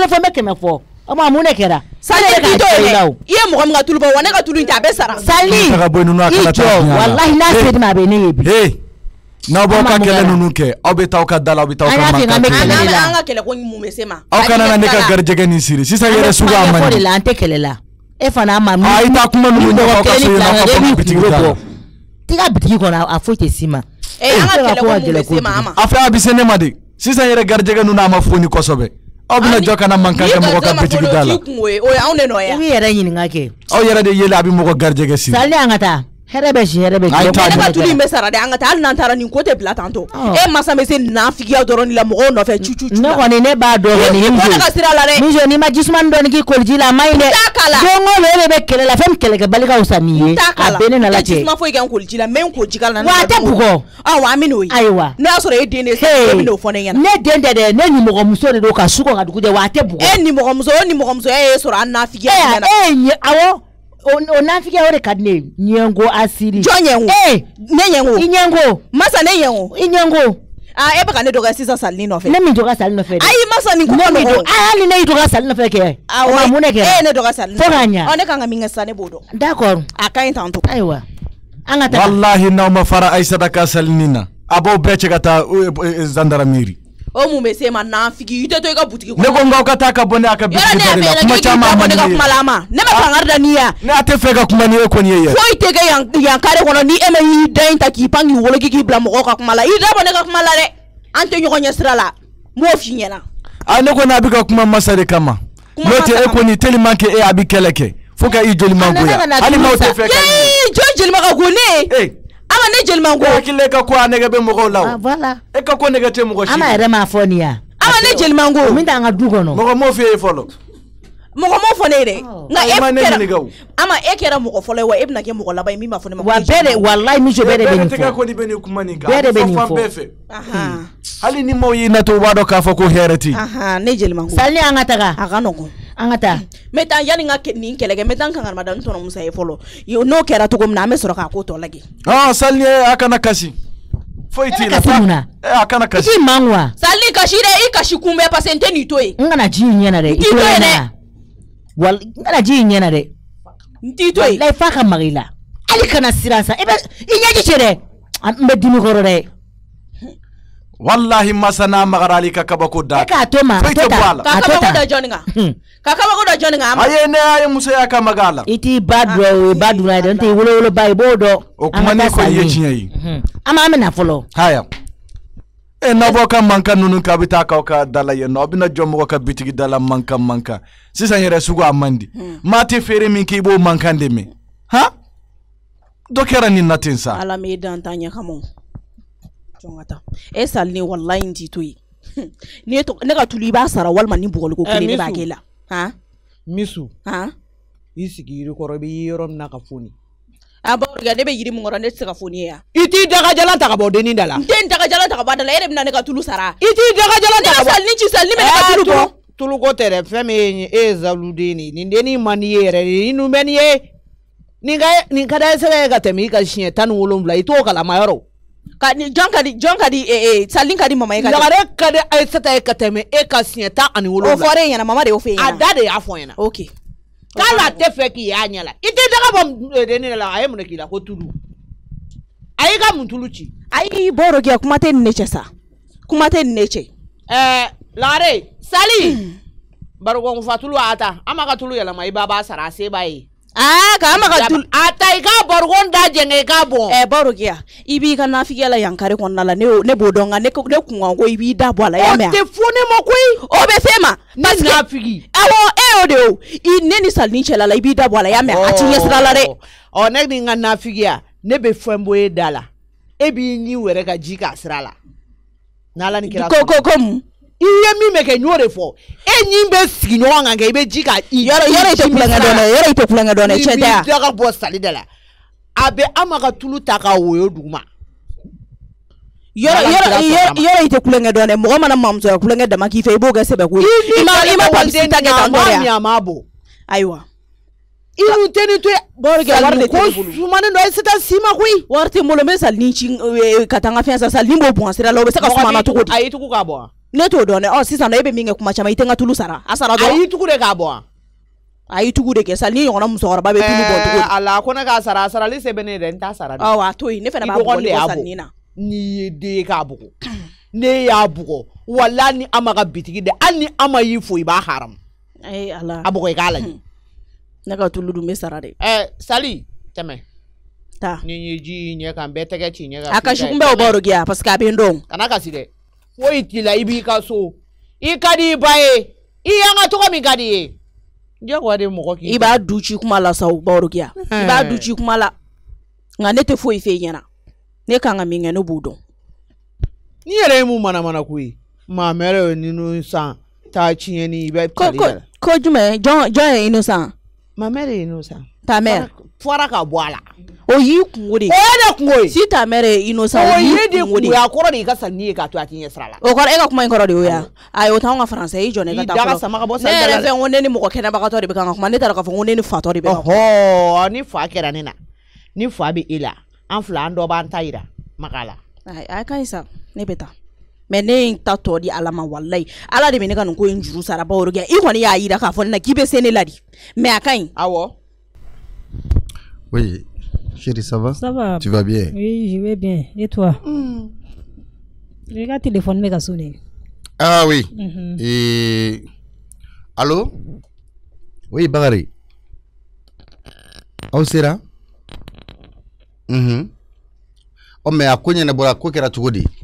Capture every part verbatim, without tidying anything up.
fo me kɛmɛ fɔ o ma mun ne kɛra Sali ka to ye i ye mɔgɔ min ka tulu bɔ wa ne ka tulu ta bɛ sara Sali wallahi n'a se ma bɛ ne ye bi eh n'a bɔ ka kɛlɛ ninnu kɛ aw bɛ taa ka dala aw bɛ taa ka mankan an ka kɛlɛ ko mun bɛ se ma aw kana ne ka garijɛgɛ ni siri sisan yɛrɛ sugu a man de la an tɛ kɛlɛ la e fana ma a yi ta kuma ninnu ɲɔgɔn ka so na ka fɔ bitigi kɔnɔ ti ka bitigi kɔnɔ a foyi tɛ si ma e an ka kɛlɛ ko mun bɛ se ma ama a fɛ a bɛ se ne ma de sisan yɛrɛ garijɛgɛ ninnu a ma fo ni kɔsɔbɛ aw bɛna jɔ kana mankan kɛ mɔgɔ ka bitigi da la o ye anw de nɔ ye i b'i yɛrɛ ɲininka kɛ aw yɛrɛ de yeli a bɛ mɔgɔ garijɛgɛ siri Sali an ka taa hɛrɛ bɛ si hɛrɛ bɛ ne ka tulu in bɛ sara de an ka taa hali n'an taara nin ko tɛ bila tantɔ e masa bɛ se nafigiya dɔrɔn la mɔgɔw nɔfɛ cucu ne kɔni ne b'a dɔn kɔni ni muso ka sira la dɛ muso n'i ma jisumani dɔɔni k'i koliji la a maɲi dɛ don o don e bɛ kɛlɛ la fɛn kɛlɛkɛbali ka wusa n'i ye a bɛɛ ne nana cɛ jisuma foyi kɛ n koliji la mɛ n koji kala wa a tɛ bugɔ awɔ an bɛ n'o ye ayiwa ne y'a sɔrɔ e den de ye e bɛ n'o fɔ ne ɲɛna ne den tɛ dɛ ne nimɔgɔmuso de don ka su kɔn ka dugu jɛ wa a tɛ bugɔ e nimɔgɔmuso o nimɔgɔmuso e ye sɔrɔ an nafigiya ɲɛna e ye awɔ o nafigiya o de ka di ne ye ɲɛngo asiri jɔn ɲɛngo ee ne ɲɛngo i ɲɛngo masa ne ɲɛngo i ɲɛngo ah e bɛ ka ne dɔgɔya sisan Sali nɔfɛ ne min dɔgɔya Sali nɔfɛ dɛ ayi masa nin kuma nɔgɔ hali ne y'i dɔgɔya Sali nɔfɛ kɛ awɔ mun ne kɛ e ye ne dɔgɔya Sali fo k'a ɲa ɔ ne kan ka min kɛ sisan ne b'o dɔn d'accord a ka ɲi tantɔ ayiwa an ka taa wallahi n'aw ma fara Aïssata ka Sali nin na a b'aw bɛɛ cɛ ka taa gendarmerie o mun bɛ se ma nafigi i tɛ to i ka butigi kɔnɔ ne ko n k'aw ka taa ka bɔ ne a ka bitigi da de la kuma caman man di ne ye ne ka kuma la ma ne bɛ kangari da n'i ye ne a tɛ fɛ ka kuma ni e kɔni ye yɛrɛ foyi tɛ kɛ yan yan kare kɔnɔ ni e ma y'i da in ta k'i pan k'i woloki k'i bila mɔgɔw ka kuma la i da bɔ ne ka kuma la dɛ an tɛ ɲɔgɔn ɲɛ sira la m'o f'i ɲɛna a ne kɔni a bɛ ka kuma masa de kama n'o tɛ e kɔni tellement que e a bɛ kɛlɛ kɛ fo ka i joli man goya hali n'aw tɛ fɛ ka ye jɔn joli ma ka go ne ama ne joli man go hakili ka ko a nɛgɛ bɛ mɔgɔw la o voilà e ka ko nɛgɛ tɛ mɔgɔ si ama yɛrɛ m'a fɔ nin ya ama ne jeli man go min t'an ka du kɔnɔ mɔgɔ m'o f'i ye fɔlɔ mɔgɔ m'o fɔ ne ye dɛ nka e kɛra ama e kɛra mɔgɔ fɔlɔ ye wa e bɛna kɛ mɔgɔ laban ye min b'a fɔ ne ma wa bɛɛ de wallahi muso bɛɛ de bɛ nin fɔ bɛɛ kɔni bɛ nin kuma nin kan bɛɛ de bɛ nin fɔ bɛɛ fɛ hali ni maaw y'i natɔ u b'a dɔn k'a fɔ ko hɛrɛ tɛ yen ne jeli man go Sali an ka taga a ka nɔgɔn an ka taa n bɛ taa yanni n ka nin kɛlɛ kɛ n bɛ taa n kankari mada n tɔnɔ Musa ye fɔlɔ n'o kɛra cogo min na an bɛ sɔrɔ k'a ko tɔ lajɛ ah Sali a kana kasi foyi t'i la eh a kana kasi i man wa Sali kasi dɛ i kasi kunbɛ parce que n tɛ nin to yen n kana ji in ɲɛna dɛ n t'i to yen dɛ wal n kana ji in ɲɛna dɛ n t'i to yen wallahi f'a ka maga i la hali kana siran sa i bɛ i ɲɛji cɛ dɛ n bɛ dimi kɔrɔ dɛ wallahi masa n'a magara ali ka kabako da e k'a to ma foyi tɛ bɔ a la ka kabako da jɔnni kan ka kabako da jɔnni kan a ye ne a ye musoya ka maga a la i t'i ba dɔn o ye ba dura ye dɛ n tɛ i wolowoloba i b'o dɔn o kuma ni kɔni ye tiɲɛ ye an b'an bɛna fɔlɔ haya e n'aw ka mankan ninnu k'a bɛ taa k'aw ka da la yen nɔ aw bɛna jɔ mɔgɔ ka bitigi da la mankan mankan sisan yɛrɛ sugu a man di maa tɛ feere min k'i b'o mankan de mɛn han dɔ kɛra nin na ten sa ala m'e dan ta ɲɛ kama jɔn ka taa e Sali ne wallahi n t'i to yen ne ka tulu i b'a sara walima ni bugɔliko kelen ne b'a kɛ la han Misu han i sigi yiri kɔrɔ i bɛ ye yɔrɔ min na ka foni a Bawuriga ne bɛ yiri min kɔrɔ ne tɛ se ka foni ye yan i t'i dagajalan ta ka bɔ dennin da la n tɛ n dagajalan ta ka bɔ a da la e de bɛna ne ka tulu sara i t'i dagajalan ta ka bɔ ne Sali ni ci Sali ni bɛ ne ka tulu bɔ tuluko tɛ dɛ fɛn min ye e ye zawuluden de nin dennin man di ye yɛrɛ de i nun bɛ nin ye nin ka nin ka da sɛbɛn ye ka tɛmɛ i ka siɲɛ tan ni wolonwula i t'o kalama yɔrɔ ka ni jɔn ka di jɔn ka di Sali ka di mama ye ka di lagare ka di Aïssata ye ka tɛmɛ e ka siɲɛ tan ani wolonwula o fɔra e ɲɛna mama de y'o f'e ɲɛna a da de y'a fɔ ɲɛna ok k'ale tɛ fɛ k'i y'a ɲɛ la i tɛ daga bɔ dennin la a ye mun k'i la ko tulu a y'i ka mun tulu ci ayi Bawuriga kuma tɛ nin ne cɛ sa kuma tɛ nin ne cɛ ɛɛ lagare Sali barikɔn fa tulu a ta an ma ka tulu yɛlɛma i ba b'a sara a se b'a ye aa ka an ma ka tulu a ta i ka barikɔn da jɛngɛ i k'a bɔn ɛɛ Bawuriga i b'i ka nafigiya la yan kare kɔnɔna la ne ne b'o dɔn nka ne ne kun kan ko i b'i da bɔ a la y'a mɛn o tɛ fɔ ne ma koyi o bɛ f'e ma parce que nafigi awɔ e y'o de o i ne ni Sali cɛla la i b'i da bɔ a la y'a mɛn a ti ɲɛ sira la dɛ ɔ ne ni n ka nafigiya ne bɛ fɛn bɔ e da la e b'i ɲi wɛrɛ ka ji k'a sira la n'Ala ni kira ko ko ko mun i ye min bɛ kɛ n y'o de fɔ e ɲi bɛ sigi ɲɔgɔn kan kɛ i bɛ ji ka yɔrɔ yɔrɔ i tɛ kulonkɛ dɔn dɛ yɔrɔ i tɛ kulonkɛ dɔn dɛ cɛ tɛ yan i b'i daga bɔ Sali da la a bɛ an ma ka tulu ta k'a woyo duguma yɔrɔ yɔrɔ yɔrɔ i tɛ kulonkɛ dɔn dɛ mɔgɔ mana mamusoya kulonkɛ dama k'i fɛ i b'o kɛ sɛbɛ ko ye i ma i ma polisi ta kɛ tan tɔ de yan ayiwa i n'u tɛ nin to yen Bawuriga wari de tɛ ko sumanen dɔ Aïssata si ma koyi wari tɛ n bolo n bɛ Sali ni ci ka taa n ka fɛn san Sali ni b'o bɔn sira la o bɛ se ka suma na cogo di a y'i tugu k'a bɔ ne to dɔn ɔ sisan e bɛ min kɛ kuma caman i tɛ n ka tulu sara a sara dɔrɔn a y'i tugu de k'a bɔ a y'i tugu de kɛ sa ni ɲɔgɔnna musokɔrɔba bɛ tulu bɔ cogo di ala ko ne k'a sara a sarali se bɛ ne yɛrɛ n t'a sara ɔ a to yen ne fana b'a bugɔli bɔ sanni na n'i ye den k'a bugɔ ne y'a bugɔ wala ni an ma ka bitigi de hali ni an ma y'i fo i b'a haram ayi ala a bugɔ i k'a lajɛ ne ka tulu dun bɛ sara de ɛ sali tɛmɛ taa ni ye ji ɲɛ kan bɛɛ tɛgɛ ci ɲɛ kan a ka sugun bɛ o baro kɛ parce que a bɛ n dɔn kana kasi dɛ foyi t'i la i b'i ka so i ka di i ba ye i y'an ka tɔgɔ min ka di i ye jagoya de mɔgɔ k'i i b'a du ci kuma la sa o baro kɛ i b'a du ci kuma la nka ne tɛ foyi f'e ɲɛna ne kan ka min kɛ ne b'o dɔn ni yɛrɛ ye mun manamana ko ye maa mɛrɛ ye ninnu san taa tiɲɛni i bɛ kari la ko jumɛn jɔn jɔn ye innocent maa mɛrɛ ye innocent ta mère fɔra ka bɔ a la o y'i kungo de o ye ne kungo ye si ta mère ye innocent o ye de kungo ye a kɔrɔ de i ka sanni ye k'a to a t'i ɲɛ sira la o kɔrɔ e ka kuma in kɔrɔ de y'o ya ayi o t'anw ka français i jɔ ne ka taa fɔlɔ sama ka bɔ ne yɛrɛ fɛ n ko ne ni mɔgɔ kɛnɛbagatɔ de bɛ kan ka kuma ne taara k'a fɔ n ko ne ni fatɔ de bɛ kan ɔhɔ ni fa kɛra ne na ni fa bɛ e la an fila an dɔ b'an ta yira maka la ayi a ka ɲi sa ne bɛ taa mais ne ye n ta tɔ di ala ma walayi ala de bɛ ne ka nin ko in juru sara bawo kɛ i kɔni y'a yira k'a fɔ ne na k'i bɛ se ne la de mais a ka ɲi awɔ. Oui, chérie, ça va? Ça va. Tu vas bien? Oui, je vais bien. Et toi? Mm. Regarde le téléphone, mais sonné. Ah oui. Mm-hmm. Et... Allô? Oui, Bagari. Où c'est là? Mm-hmm. Oh, mais à quoi il y a un quoi qui a tout dit?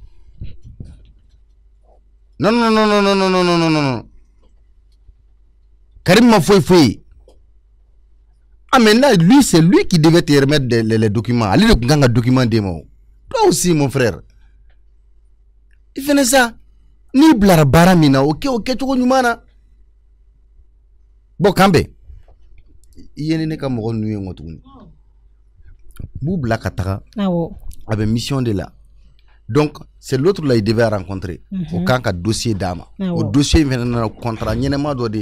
Non, non, non, non, non, non, non, non, non, non. Karim m'a fouillé, fouillé. Ah mais là, lui, c'est lui qui devait te remettre les, les, les documents. Allez, le gang a document des mots. Toi aussi, mon frère. Il fait ça. Ni blara baramina, ok, ok, tu connais mana. Bon, Kambe. Il y a une caméra nuit en tout. Bou Blakatara. Ah ouais. Avec mission de là. Donc, c'est l'autre là, il devait rencontrer. Mm-hmm. Au camp, dossier d'âme. Ah, au dossier, il vient dans le contrat. Il y a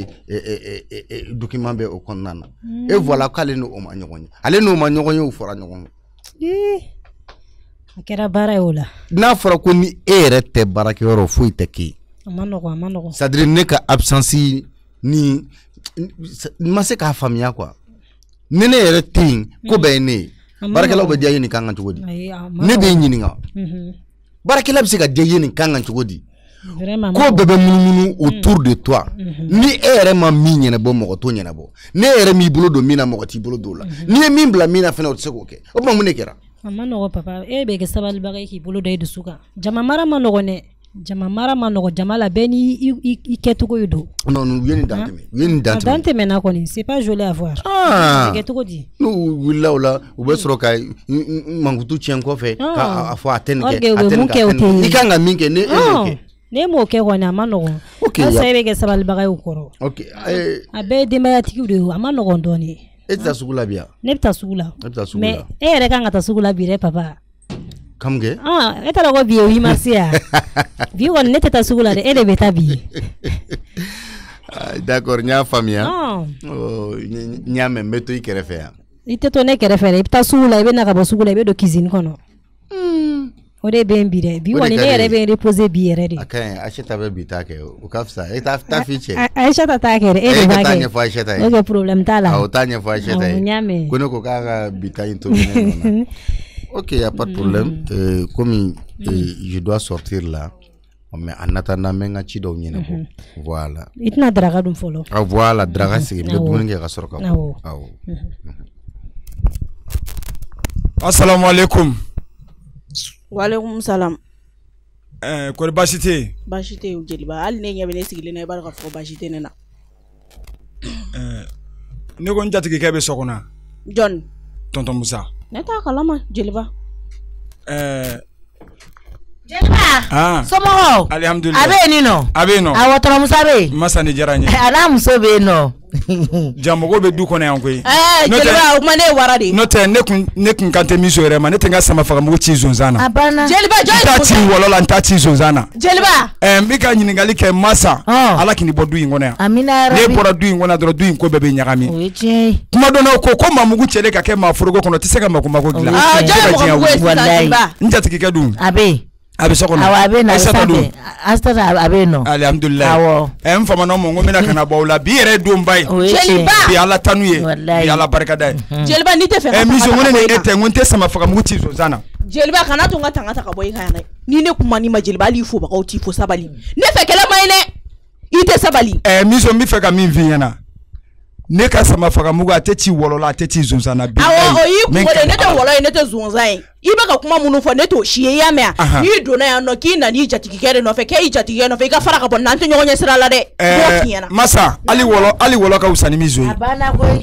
des documents au contrat. Et voilà, qu'allez nous au Magnon. Allez nous au Magnon ou Fora Nyon. Eh, quelle barre là. N'a pas qu'on y ait baraki ou fouille teki. Amano, amano. Ça dirait n'est qu'à absence ni. Ma c'est qu'à famille quoi. Nene est ting, ko bene. Barakela obedia yini kanga chugodi. Ne be yini nga. Barakela bise ka dia yini kanga chugodi. Ko bebe mununu autour de toi. Ni ere ma minye na bo mo to nyana bo. Ne ere mi bolo do mina mo ti bolo do la. Ni mi bla mina fena o tseko ke. O ma munekera. Mama no papa e be ke sabal bagay ki bolo de suka. Jama mara manogo ne. Jama mara manogo jama la beni i ketugo yudo. Non non yeni dante me. Yeni dante. Dante me na koni, c'est pas joli à voir. Ah. Ketugo di. No willa wala u be soro kai mangutu chien ko fe ka afo aten ke aten ke. Ni kanga minke ne okay. Ne mo ke kona manogo. Okay. Sa be ke sabal bagay ukoro. Okay. Eh abe de mayatiki udo amanogo ndoni. Eta sugula bia. Nepta sugula. Nepta sugula. Mais e re kanga ta sugula bire papa. Kamge? Ah, eta la go bi wi marsia. Bi won nete ta sugula de ele beta bi. D'accord, nya famille. Ah. Oh, nya me meto i kere fe. Ite to ne kere fe, ita sugula be na ka bo sugula be do cuisine kono. Hmm. Ode be mbire. Bi won ne ere be reposer bi ere de. Akan acheta be bitake. O kafsa, eta ta fiche. Aisha ta ta kere, ele ba ke. Tanya fa acheta. Oge problem tala. Ah, tanya fa acheta. Kono ko ka bitayin to ne. Ok, il n'y a pas de problème. Mm. Euh, comme mm. euh, je dois sortir là, mais en attendant, je vais chido nyina bo. Voilà. Itna draga dum folo. Ah voilà, draga c'est le bon nge ka sorka. Ah. Assalamu alaikum. Wa alaikum salam. Eh, ko bashite. Bashite u jeliba. Al ne nyabe ne sigile na baraka fo bashite ne na. Eh, ne ko njatigi kebe sokona. John. Tonton Musa. Neta kalama jeliba. Eh Jeliba. Ah. Somo. Alhamdulillah. Abe ni no. Abe no. Awo toro Musa be. Masa ni jaranye. Ala muso be no. Jamogo be du kono yanko yi. Eh jeliba o mane waradi. No te ne kun ne kun kante miso ere ma ne tenga sama faga mu chi zonzana. Abana. Jeliba joy. Tati wolola ntati zonzana. Jeliba. Eh mbika nyiningali ke masa. Ala kini bodu ingona ya. Amina rabi. Ne bora du ingona dro du inko bebe nyagami. Oje. Kuma dona ko ko mamugu chele ka ke ma furugo kono tiseka makuma ko gila. Ah joy mo ko wallahi. Njati ke du. Abe. Abisoko awa be na sate astata abe no alhamdulillah awo em fama no mo ngomina kana bawla bi yere dum bay Jeliba bi ala tanuye bi ala barka dai Jeliba ni te fe e mi so ngone ne ete ngonte sama faka muti so zana Jeliba kana to ngata ngata ka boy kana ni ne kuma ni ma Jeliba ali fo ba ka uti fo sabali ne fe kala mai ne ite sabali e mi so mi fe ka mi viena ne ka sama faka mugo ateti wolola ateti zunzana bi awo oyi ko ne te wolo ne te zunzan ibe ka kuma munu fo ne to shie ya me ni do na ya no ki na ni jatiki kere no fe ke jatiki no fe ka fara ka bon na nto nyonya sira la de masa ali wolo ali wolo ka usani mizoi abana koy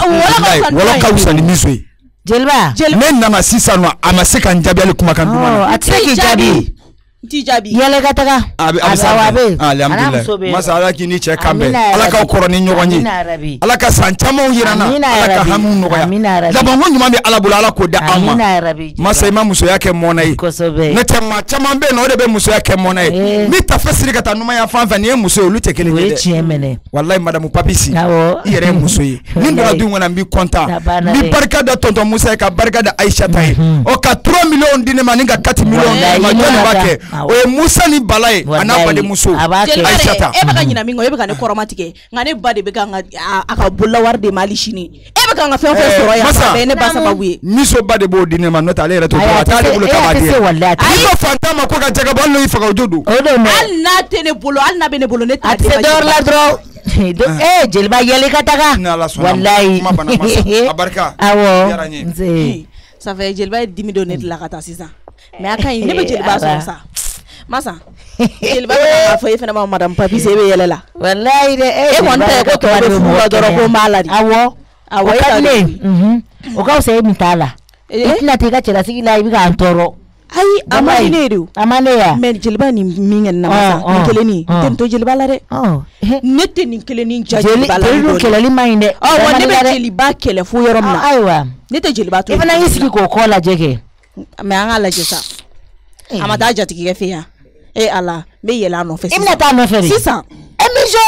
wolo ka usani mizoi Jeliba men na masisa no amaseka njabi ali kuma kan duma oh atiki jabi Tijabi yele kataka ababe alhamdulillah masala kini che kambe alaka koroni nyogoni alaka sanchama yirana alaka hamu noya laba wonyu mambe alabula alako da amma masa imam muso yake monai ne tema chama be no de be muso yake monai mi tafasiri kata numa ya fanfa ni muso olu tekele we chiemene wallahi madam papisi yere muso yi ni ndora du ngona mi konta mi barka da tonton musa ka barka da aisha tai o ka trois millions dine maninga quatre millions ma jona bake o musa ni balai anabade muso aishata e baka nyina mingo e baka ne koromatike ngane bade be kanga aka bulla warde mali shini e baka nga fen fen soro ya be ne basa bawi miso bade bo dine man nota le reto to ta de bulo ka bade ai ko fantama ko ka jaga ballo yi faka jodu al na tene bulo al na be ne bulo ne ta de dor la dro eh Jeliba yele kataka wallahi abarka awo nze ça fait Jeliba dix donner de la kata sisa mais aka ne be Jeliba so sa masa Jeliba ba fa yefena ma madam papi sebe yelela wallahi de e won ta ko to do fu do ko maladi awo awo ya le mhm o ka se mtala itina tika chela sigila ibi ka antoro ai amani ne do amane ya men Jeliba ni mingen na masa ni keleni ten to Jeliba la de oh nete ni keleni Jeliba la de keleli mainde oh wonde be Jeliba kele fu yorom na aiwa nete Jeliba to ifana yisiki ko kola jeke me anga la jesa amata jatiki ke fiya e ala me yela no fe imna ta no fe sisa emijo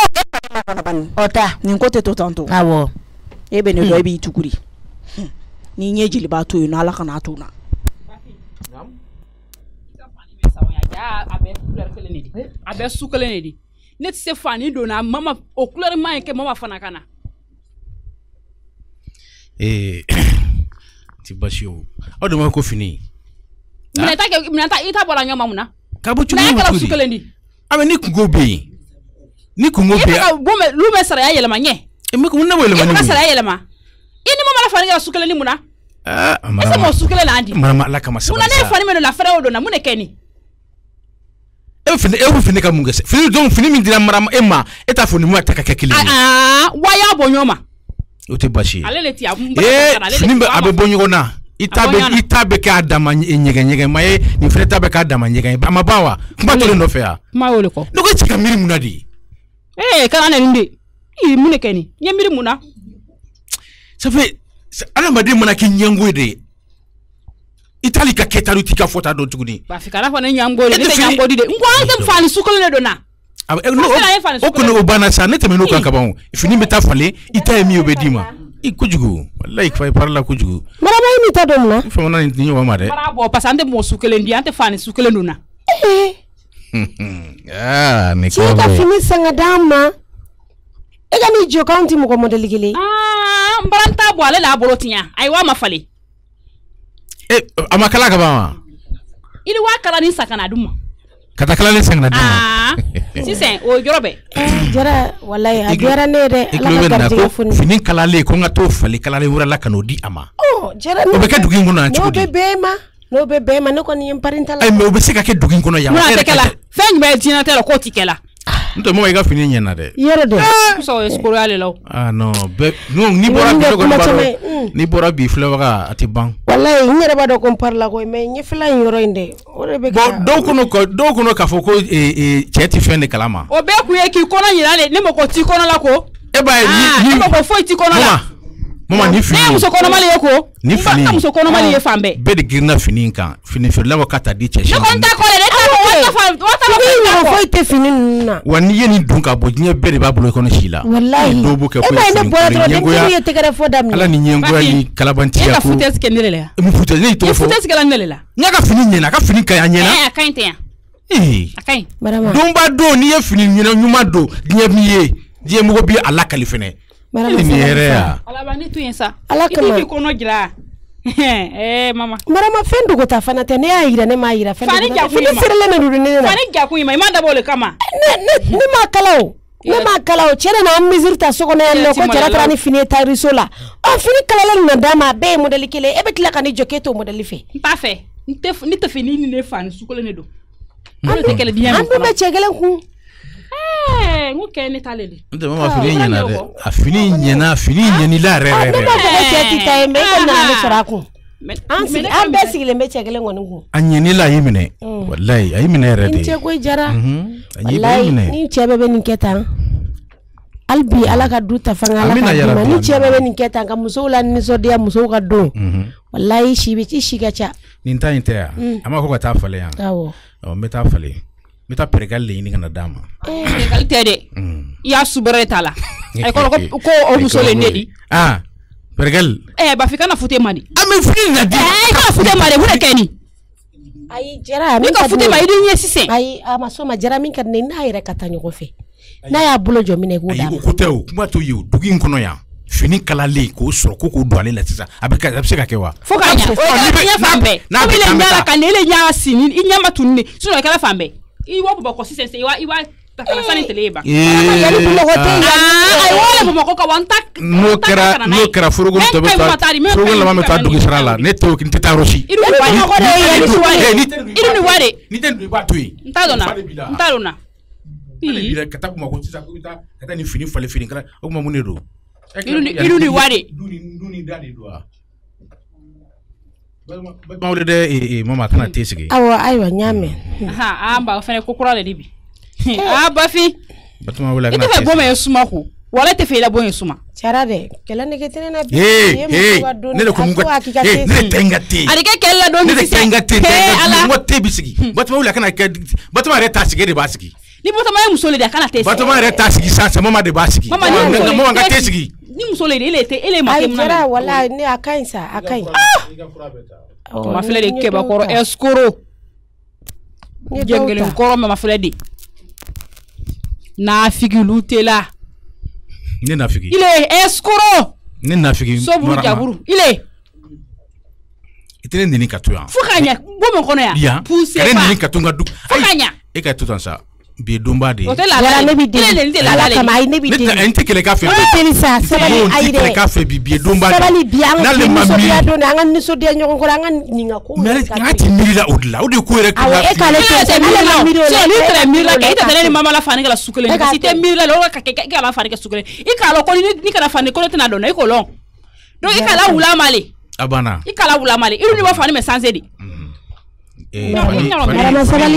ota ni kote to tanto awo e be ne do bi tukuri ni nye Jeliba to no ala kana to na abe sukale ne di ne se fani do na mama o couleur man ke mama fana kana eh ti basio o do ma ko fini mina ta ke mina ta ita bora nyoma muna ka bo chulu na kala sukale ndi abe ni kungo be ni kungo be e bo me lu me sara ya yele manye e me ko na wele manye e sara ya yele ma ini mama la fani ga sukale ni muna ah mama mo sukale na andi mama la kama sa muna ne fani me la fere odo na mune keni e fini e fini ka mungese fini don fini min dina mara ema eta foni mu ataka kekele ah waya bonyoma o te bashi alele ti abu eh fini be abe bonyo na itabe itabe ka dama nyege nyege maye ni fere tabe ka dama nyege ba mabawa kuma to no fe a ma wole ko no ko chika miri munadi eh kana na ndi i mune keni nye miri muna ça fait ala made muna ki nyango de Itali ka ketaru tika fota do tuguni ba fikara fa na nyamgo de ne nyamgo de ngwa ante fani sukole ne do na no o ko no bana sa ne teme no kan ka bawo ifini meta fale ita emi obedima i kujugu wallahi fay parla kujugu mara ba imi ta dom na fa mona ni wa mare mara bo pasande mo sukole ndi ante fani sukole no na ah ne ko ta fini sanga dama e ga ni jo county mo ko model gile ah mbaranta bo ale la bolo tinya ai wa mafale eh amakala ka ba ili wa kala ni sakana duma kata kala ni sakana duma ah si sen o jorobe jara wallahi agera ne de ala ka gardi funi fini kala le ko ngato fali kala le wura la kanodi ama oh jara no be ka dugin ngono na chudi no be bema no be bema no ko ni imparinta la ay me obese ka ke dugin ngono ya ma tekela fen be tina tele ko tikela nto mo ga fini nyena de yero de so escoro ale law ah no be no ni bora bi ko baro ni bora bi flewa ati bang wallahi nyere ba do ko parla ko me nyi fla yoro inde o rebe ka do ko no ko do ko no ka foko e e cheti fende kalama o be ku ye ki kono nyira le ni mo ko ti kono la ko e ba ni ni mo ko fo ti kono la mama ni fini ni muso kono mali yeko ni fini muso kono mali ye fambe be de girna fini kan fini fe lawa kata di che ni ko nta ko le ta ko foyi tɛ fini ninnu na wa n'i ye nin dun ka bɔ diɲɛ bɛɛ de b'a bolo i kɔnɔ si la wallahi dɔw b'o kɛ ko e ma ye ne bɔra dɔrɔn denmisɛnnin ye tɛgɛrɛ fɔ daminɛ ala ni ɲɛngoya ni kalabantiya ko e ka foutaise kɛ ne de la yan e mu foutaise ne y'i tɔgɔ fɔ foutaise kɛla ne de la n y'a ka fini ɲɛna a ka fini ka ɲi a ɲɛna a ka ɲi tɛ yan ee a ka ɲi donba don n'i ye fini ɲɛna ɲuman don diɲɛ min ye diɲɛ mɔgɔ b'i a lakali fɛnɛ nin yɛrɛ ya alaba ni tun ye sa ala kama i kɔnɔ jira eh mama marama fɛn dogo ta fana tɛ ne y'a yira ne m'a yira fɛn dogo fini sirilen de don ne na fani jakun i ma i ma dabɔ o le kama ne ne m'a kala o ne m'a kala o cɛ de na misiri ta so kɔnɔ yan nɔ ko jara taara ni fini ye taariso la ɔ fini kalalen na d'a ma a bɛɛ ye modèle kelen e bɛ tila ka ni jɔ k'e t'o modèle fɛ n t'a fɛ n tɛ ne tɛ fini ni ne fa ni sukolen de don an tɛ kɛlɛ diɲɛ an dun bɛ cɛ kelen kun eh n ko kɛ ne t'ale de n tɛ mama fini ɲɛna dɛ a fini ɲɛna fini ɲɛnila yɛrɛ yɛrɛ ne b'a fɔ ko cɛ ti ta ye mais e ko nana ne sɔrɔ a kun an sigi an bɛɛ sigilen bɛ cɛ kelen kɔni kun a ɲɛnila a y'i minɛ wallahi a y'i minɛ yɛrɛ de n cɛ ko jara a y'i minɛ ni cɛ bɛɛ bɛ nin kɛ tan hali bi ala ka du ta fanga ala ka d'i ma ni cɛ bɛɛ bɛ nin kɛ tan ka musow la nisɔndiya musow ka don wallahi si bɛ ci si ka ca nin ta in tɛ yan a ma ko ka taa falen yan awɔ n bɛ taa falen n bɛ taa pɛrɛgali de ɲini ka na d'a ma pɛrɛgali tɛ dɛ i y'a subɛrɛ t'a la a kɔrɔ ko o muso le ne di ah pɛrɛgali eh Bafi kana fute ma di a mɛ fini na di eh kana fute ma de mun de kɛ ni ayi jara min ka fute ma i di ɲɛ sisan ayi a ma so ma jara min ka di ne n'a yɛrɛ ka taa ɲɔgɔn fɛ n'a y'a bolo jɔ minɛ k'o d'a ma ayi o ko tɛ o kuma t'o ye o dugu in kɔnɔ yan fini kalalen k'o sɔrɔ ko k'o don ale la sisan a bɛ a bɛ se ka kɛ wa fo k'a ɲɛ ɲɛ fan bɛɛ n'a bɛ ɲa ka ne le ɲa sini i ɲɛ ma tunu ne sinon i kɛra fan bɛɛ i wa bɔ sisan i wa i wa takala sani tele ye ba yali Bamakɔ tɛ yan ayi wala Bamakɔ ka wan tak n'o kɛra n'o kɛra foroko tɔ bɛ taa foroko laban bɛ taa dugu sira la ne t'o n tɛ taa yɔrɔ si i dun Bamakɔ de ye yali suwari i dun ni wari ni tɛ nin i b'a to yen n t'a dɔn na n t'a dɔn na ale bi ka taa Bamakɔ sisan ko bɛ taa ka taa ni fini falen fini kala o kuma mun de don i dun ni wari dun ni da de don wa Mawle de eh mama kana te sigi awa ayiwa nyame ha an ba fene ko kura le dibi ah Bafi batuma wala kana te fe boma yesuma ko wala te fe la bon yesuma cara de kala ne ketene na bi eh eh ne le ko mun eh ne tenga te ari ke kala don ne tenga te tenga mo te bisigi batuma wala kana batuma re ta sigi de ba sigi ni batuma ye musole de kana te sigi batuma re ta sigi sa sa mama de ba sigi mama mama ka te sigi ni musole de ile te ile ma ke mun na wala ne akai sa akai ma fele de keba koro escoro jengele koro ma fele de na figi lutela ne na figi ile escoro ne na figi soburu jaburu ile itene ndini katuya fukanya bomo kono ya pousse pas ndini katunga du fukanya e ka tout ça bi domba de wala ne bi de ala kama ai ne bi de ne te kele ka fe bi sa sabali ai de ka fe bi bi domba sabali bi an na le mami ya do na ngani so de nyoko ko ngani ninga ko mais ngati mirila odla odi ko re ko e kale te ala miro so ni tre mirila ke ite tele ni mama la fani kala sukule ni si te mirila lo ka ke ke la fani ke sukule i kala ko ni ni kala fani ko tena do na i ko long donc i kala wula male abana i kala wula male i ni wa fani me sanzedi eh fani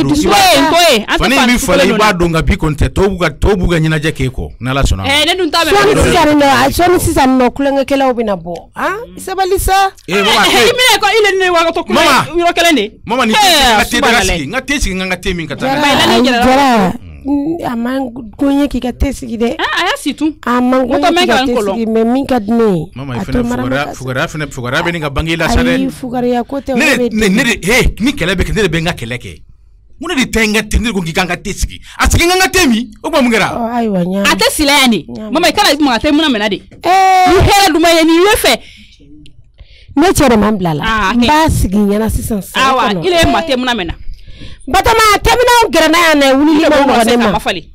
mi fali ba donga bi konte to buga to buga nyina je keko na la sona eh ne dun ta be so ni sisan no so ni sisan no kulenga kela obina bo ah isabali sa eh mama eh mi ko ile ne wa to kulenga yo kele ne mama ni ngate ngate ngate sigi ngate min kata ba la ni jara aman gonye ki ka tesigi de ah aya situ aman gonye ki ka tesigi me min ka dne mama ifena fugara fugara fena fugara be ni ga bangila sare ay fugara ya kote ne ne ne he ni kele be ne be nga kele ke muna di tenga tenga ko gikanga tesigi asigi nga temi o ba mungera oh ay wanya ate silani mama ikala mu ate muna menade eh ni hera duma ye ni wefe ne chere mamblala ba sigi nyana sisan sa awa ile mate muna mena batama temina grana ya na wuli le mo ne ma fali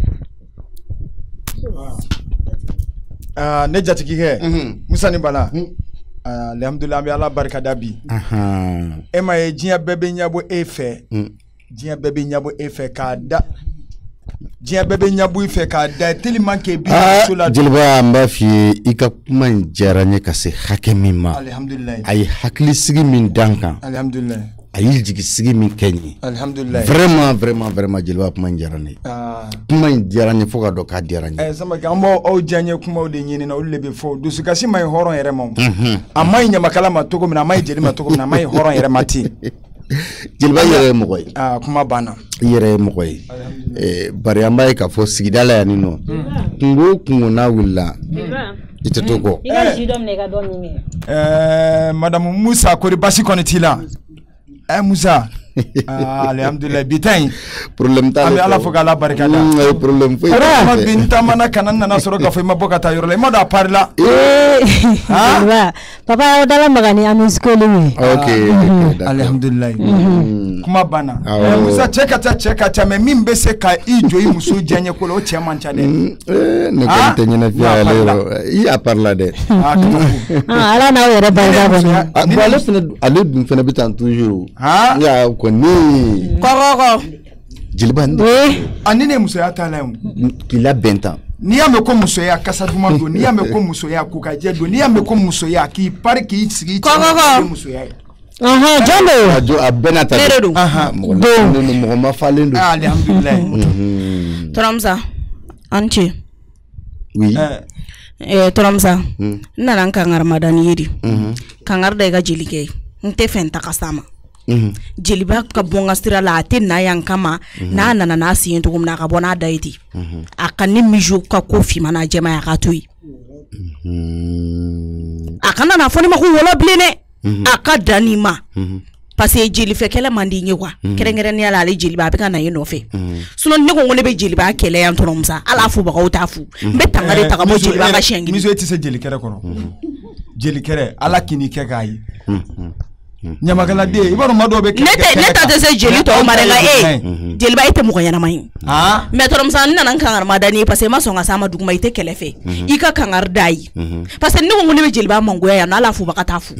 ah ne jatigi he musa ni bala alhamdulillah bi ala barka dabi aha e ma e jiya bebe nyabo efe jiya bebe nyabo efe ka da jiya bebe nyabo efe ka da tellement ke bi sula jilba amba fi ika kuma jaranye ka se hakemima alhamdulillah ay hakli sigi min danka alhamdulillah ayil jigi sigi min kenyi alhamdulillah vraiment vraiment vraiment jilba kuma jarane ah kuma jarane foka do ka jarane eh sama gambo o janye kuma o de nyini na o lebe fo do sukasi mai horon yere mom amai nyama kala ma toko mina mai jeli ma toko mina mai horon yere mati Jeliba yɛrɛ ye mɔgɔ ye. Ah kuma banna. I yɛrɛ ye mɔgɔ ye. Eh bari an b'a ye k'a fɔ sigida la yan nɔ. Kungo o kungo n'a wulila. I tɛ to kɔ. I ka ji dɔ minɛ i ka dɔ min. Eh madame Musa kori basi kɔni t'i la. Eh Musa. Ah alhamdulillah bitain. Problème t'a la. Ami ala fo k'ala barika da. Mm problème foyi. Ma binta mana kana nana sɔrɔ k'a fɔ i ma bɔ ka taa yɔrɔ la. I ma don a pari la. Ah papa o dala magani ami skoli mi. OK. Alhamdulillah. Kuma banna. Eh Musa cɛ ka taa cɛ ka taa mais min bɛ se ka i jɔ i muso diyaɲɛ ko la o cɛ man ca dɛ. Eh ne kɔni tɛ ɲɛna fiya ale yɔrɔ. I a parle la dɛ. Ah ala n'aw yɛrɛ barika kɔni. Bon ale fana ale dun fana bɛ tan toujours. Ah. Ya kɔni. Kɔkɔkɔ. Jeliba ndi. Ani ne musoya ta la yen. Kila vingt ans. N'i y'a mɛn ko musoya kasa duman don, n'i y'a mɛn ko musoya kokajɛ don, n'i y'a mɛn ko musoya k'i pari k'i sigi cɛ musoya ye. Aha jɔn don. A jɔ a bɛɛ n'a ta Ne de don. Mɔgɔ mɔgɔ ma falen don. Alhamdulillah. Tɔrɔmusa an ce. Oui. Eh tɔrɔmusa. N nana n kangari madani ye de. Kangari da i ka jeli kɛ. N tɛ fɛn ta ka s'a ma. Jeliba ka bɔ n ka sira la a tɛ na yan kama n'a nana n'a sen cogo min na a ka bɔ n'a da ye ten. A ka ni mijo ka ko finma n'a jɛma a ka to yen. A kana na fɔ ne ma ko wolo bilen dɛ. A ka dan nin ma. Parce que jelifɛ kɛlɛ man di n ye quoi. Kɛrɛnkɛrɛnnenya la ale jeliba a bɛ ka na ye nɔfɛ. Sinon ne ko n ko ne bɛ jeliba kɛlɛ yan tɔrɔmusa. Ala fobagaw t'a fu. N bɛ tanga de ta ka bɔ jeliba ka siɲɛ kelen. Miso e tɛ se jeli kɛrɛ kɔrɔ. Jeli kɛrɛ Ala k'i ni kɛ k'a ye. Ɲamakala den i b'a dɔn ma dɔw bɛ kɛlɛ kɛ. Ne ta tɛ se jeli tɔw ma dɛ nka e jeliba e tɛ mɔgɔ ɲɛnama ye. Mais tɔrɔmusa n nana n kangari madani ye parce que i ma sɔn ka s'a ma duguma i tɛ kɛlɛ fɛ. I ka kangari d'a ye. Parce que ne ko n ko ne bɛ jeliba mangoya yan nɔ Ala fobaga t'a fu.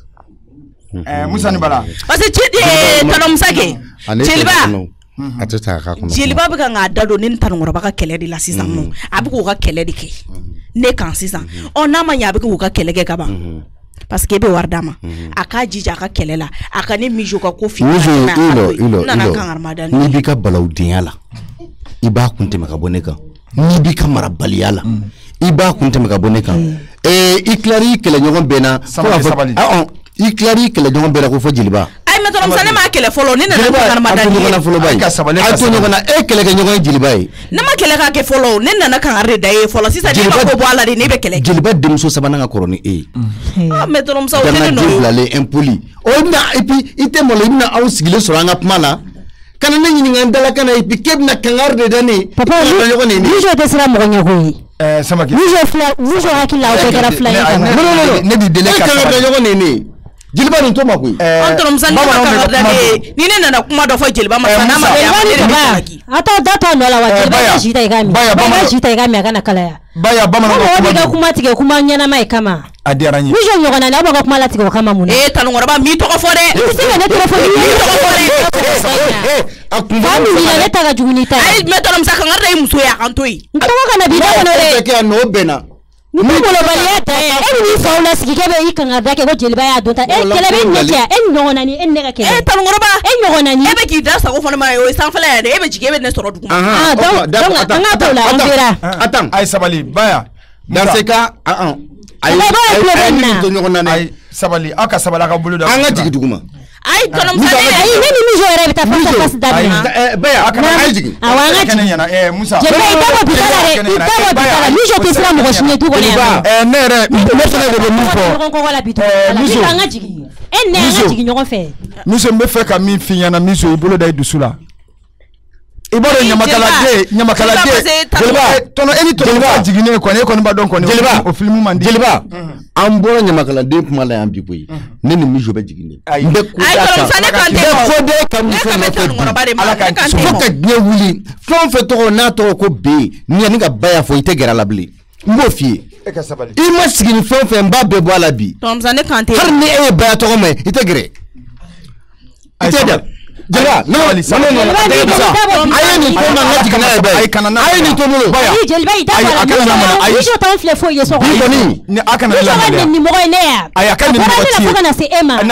Eh Musa ni Bala. Parce que tɔrɔmusa kɛ jeliba. A tɛ taa a ka kɔnɔ. Jeliba bɛ ka k'a da don ne ni Tanukɔrɔba ka kɛlɛ de la sisan nɔ. A bɛ k'u ka kɛlɛ de kɛ. Ne kan sisan. Ɔ n'a ma ɲɛ a bɛ k'u ka kɛlɛ kɛ ka ban. Parce que e bɛ wari d'a ma. A k'a jija a ka kɛlɛ la. A ka ne mijo ka ko f'i ma. Nana kangari madani. N'i b'i ka balawudenya la i b'a kun tɛmɛ ka bɔ ne kan. N'i b'i ka marabaliya la i b'a kun tɛmɛ ka bɔ ne kan. Eh i tilari i kɛlɛɲɔgɔn bɛɛ na. Sabali. I tilari i kɛlɛɲɔgɔn bɛɛ na ko fɔ jeliba. Ayi mais tɔrɔmusa ne m'a kɛlɛ fɔlɔ ne nana kangari madani ye. A to ɲɔgɔn na e kɛlɛkɛɲɔgɔn ye jeliba ye. Ne ma kɛlɛ k'a kɛ fɔlɔ ne nana kangari de da ye fɔlɔ sisan ne ma ko bɔ a la de ne bɛ kɛlɛ. Jeliba denmuso sabanan ka kɔrɔ ni e ye. Ah mais tɔrɔmusa o tɛ ne nɔ ye. Bilalen impoli. O bɛna et puis i tɛ malo i bɛna aw sigilen sɔrɔ an ka kuma la. Kana ne ɲininka n dala kana et puis k'e bɛna kangari de da ne. Papa Mijo tɛ siran mɔgɔ ɲɛ koyi. Eh Samake. Mijo fila Mijo hakili la o bɛɛ kɛra fila ye ka ban. Non non non ne b'i deli ka kangari da ɲɔgɔn ne ne. Jeliba nin to ma koyi. An tɔrɔmusa ne ma kangari da ne ni ne nana kuma dɔ fɔ jeliba ma sisan n'a ma bɛn a ne bɛ ki. A t'aw da t'aw nɔ la wa jeliba ka si ta i ka mi. Baya si ta i ka mi a kana kalaya. Baya bamananw ka kuma tigɛ kuma ɲɛnama ye kama. A diyara n ye. Mijo ɲɔgɔnna na aw b'a ka kuma latigɛ o kama mun na. Eh Tanukɔrɔba m'i tɔgɔ fɔ dɛ. I tɛ se ka ne tɔgɔ fɔ n'i y'i tɔgɔ fɔ dɛ. A kun fa min na ne ta ka jugu n'i ta ye. Ayi mais tɔrɔmusa kangari da i muso ye a kan to yen. N tɔgɔ kana b'i da kɔnɔ dɛ. E kɛ n'o bɛnna. Ni bolobaliya ta ye e ni faw la sigi kɛ bɛ i kangari da kɛ ko jeliba y'a dɔn ta e kɛlɛ bɛ ɲɛ cɛ e ɲɔgɔnna ni e ne ka kɛlɛ. Eh Tanukɔrɔba e ɲɔgɔnna ni. E bɛ k'i da sago fana ma ye o ye sanfɛla yɛrɛ e bɛ jigin e bɛ ne sɔrɔ duguma. Ah donc donc an ka t'o la an sera. Attends. Ayi sabali Baya. Dans ce cas ah ayi ayi sabali aw ka sabali ka bolo da. An ka jigin duguma. Ayi tɔrɔmusa ayi ne ni Mijo yɛrɛ bɛ taa face à face daminɛ. Baya a kana ayi jigin. Awɔ an ka jigin. Eh Musa. Jeliba i t'a bɔ bi ta la dɛ i t'a bɔ bi ta la Mijo tɛ siran mɔgɔ si ɲɛ du kɔnɔ yan. Eh ne yɛrɛ ne fana de bɛ min fɔ. Ɲɔgɔn kɔkɔ la bi to la an ka jigin. E ne an ka jigin ɲɔgɔn fɛ. Miso n bɛ fɛ ka min f'i ɲɛna Miso i bolo da i dusu la. I b'a dɔn ɲamakaladen ɲamakaladen jeliba tɔnɔ e ni tɔnɔ jiginnen kɔni e kɔni b'a dɔn kɔni jeliba o film man di jeliba an bɔra ɲamakaladen kuma la yan bi koyi ne ni Mijo bɛ jigin de n bɛ ko da kan n bɛ ko de ka muso nɔfɛ Ala ka kisi fo ka diɲɛ wuli fɛn o fɛn tɔgɔ n'a tɔgɔ ko B ni yanni ka Baya fɔ i tɛ gɛrɛ a la bilen n b'o f'i ye i ma sigi ni fɛn o fɛn n b'a bɛɛ bɔ a la bi hali ni e ye Baya tɔgɔ mɛn i tɛ gɛrɛ i tɛ da. Jeliba non non non ayi ni ko na ngati kana e bay ayi ni to bolo ayi jeliba i da wala ayi Mijo tan filɛ fo ye so ni ni akana la ni mɔgɔ ne ya ayi akana ni mɔgɔ ti fo kana se e ma ni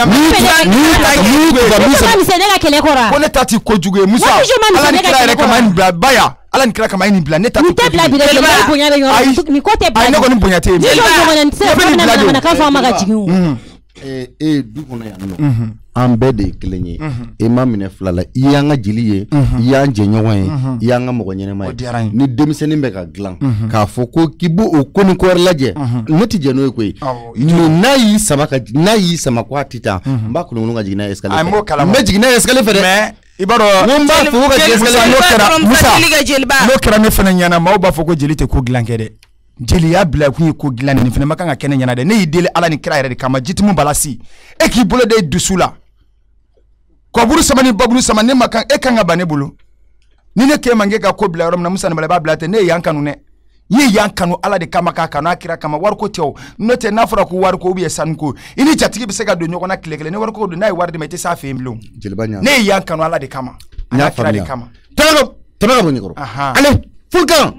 ni ni se ne ka kɛlɛ kɔrɔ ko ne ta ti ko jugu Musa ala ni kira yɛrɛ kama ni bila Baya ala ni kira kama ni bila ne ta ti ko jugu jeliba bonya bɛ yɔrɔ ni ko tɛ bila ayi ne ko ni bonya tɛ jeliba ɲɔgɔn tɛ se ka na ka fɔ ma ka jigin eh eh du kono ya no an bɛɛ de kelenye e ma minɛ filala i y'an ka jeli ye i y'an jɛɲɔgɔn ye i y'an ka mɔgɔ ɲɛnɛma ye ni denmisɛnnin bɛ ka dilan k'a fɔ ko k'i bo o ko ni ko wɛrɛ lajɛ ne tɛ jɛ n'o ye koyi mais n'a y'i sama ka n'a y'i sama ko a tɛ taa n b'a kolonkolon ka jigin n'a ye escalier fɛ n bɛ jigin n'a ye escalier fɛ dɛ i b'a dɔn n b'a fɔ ko ka jigin escalier n'o kɛra Musa n'o kɛra ne fana ɲɛna maaw b'a fɔ ko jeli tɛ ko dilan kɛ dɛ jeli y'a bila kun ye ko dilan nin fana ma kan ka kɛ ne ɲɛna dɛ ne y'i deli Ala ni kira yɛrɛ de kama jitimu balasi e k'i bolo de dusu la kɔburu sama ni baburu sama ne ma kan e kan ka ban ne bolo ni ne kɛ man kɛ ka ko bila yɔrɔ min na Musa ni bala b'a bila tɛ ne ye yan kanu dɛ ye yan kanu Ala de kama k'a kanu a kira kama wari ko tɛ o n'o tɛ n'a fɔra ko wari ko ou bien sanu ko i ni jatigi bɛ se ka don ɲɔgɔn na tile kelen ni wari ko don n'a ye wari di ma i tɛ s'a fɛ yen bilen ne ye yan kanu Ala de kama a kira de kama tɛmɛ ka bɔ ɲɛkɔrɔ ale Furkan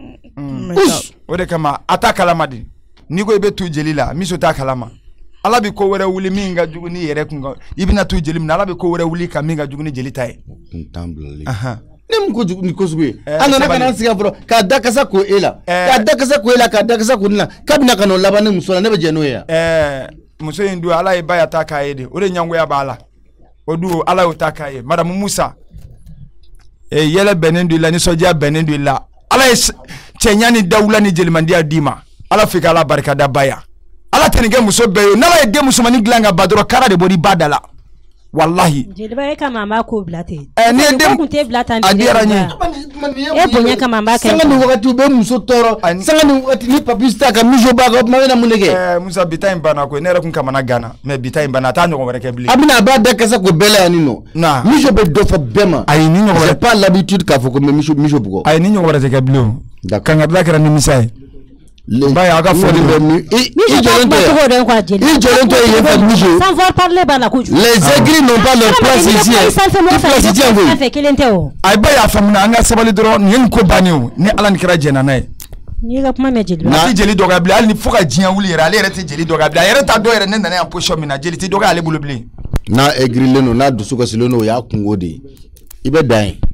o de kama a t'a kalama de n'i ko i bɛ tu jeli la miso t'a kalama Ala bi ko wɛrɛ wuli min ka jugu ni yɛrɛ kun i bɛna tu jeli min Ala bi ko wɛrɛ wuli ka min ka jugu ni jeli ta ye ne mun ko jugu ni ko sugu ye an nana kana sigi fɔlɔ k'a da kasa ko e la k'a da kasa ko e la k'a da kasa ko ne la k'a bɛna ka n'o laban ni muso la ne bɛ jɛ n'o ye ɛɛ muso in dun Ala ye ba ya ta k'a ye de o de ɲangoya b'a la o dun Ala y'o ta k'a ye Madamu Musa ee yɛlɛ bɛnnen don i la nisɔndiya bɛnnen don i la Ala ye cɛɲa ni dawula ni jelimandiya d'i ma Ala fɛ ka Ala barikada ba ya Ala tɛ nin kɛ muso bɛɛ ye n'Ala ye den musomanin dilan ka ba dɔrɔn kara de bɔra i ba da la wallahi jeliba e kama an b'a ko bila ten ɛ ni ye den kun tɛ bila tan a diyara n ye e bonya kama an b'a kɛ sanga ni wagati u bɛ muso tɔɔrɔ sanga ni wagati ni papis ta ka miso b'a ka kuma bɛ na mun de kɛ ɛɛ Musa bi ta in banna koyi ne yɛrɛ kun kamana ganna mais bi ta in banna a t'a ɲɔgɔn wɛrɛ kɛ bilen a bɛna a b'a da kasa ko bɛɛ la yan ni nɔ na miso bɛ dɔ fɔ bɛɛ ma ayi ni ɲɔgɔn wɛrɛ c'est pas l'habitude k'a fɔ ko mɛ miso miso bugɔ ayi ni ɲɔgɔn wɛrɛ tɛ kɛ bilen o kangabila kɛra nimisa ye Bah, aga foli bɛ mi i i jɔlen tɛ i jɔlen tɛ yen fɛ miso sans voir parler b'a la kojugu les aigris n'ont pas leur place ici place ici en koyi ayi ba y'a faamuna an ka sabali dɔrɔn nin ye nin ko bannen o ni Ala ni kira jɛna n'a ye n'i ka kuma mɛn jeli n'a tɛ jeli dɔgɔya bilen hali ni fo ka diɲɛ wuli yɛrɛ ale yɛrɛ tɛ jeli dɔgɔya bilen a yɛrɛ t'a dɔn yɛrɛ ne nana yan position min na jeli tɛ dɔgɔya ale bolo bilen n'a aigrilen don n'a dusu kasilen don o y'a kungo de ye i bɛ dan ye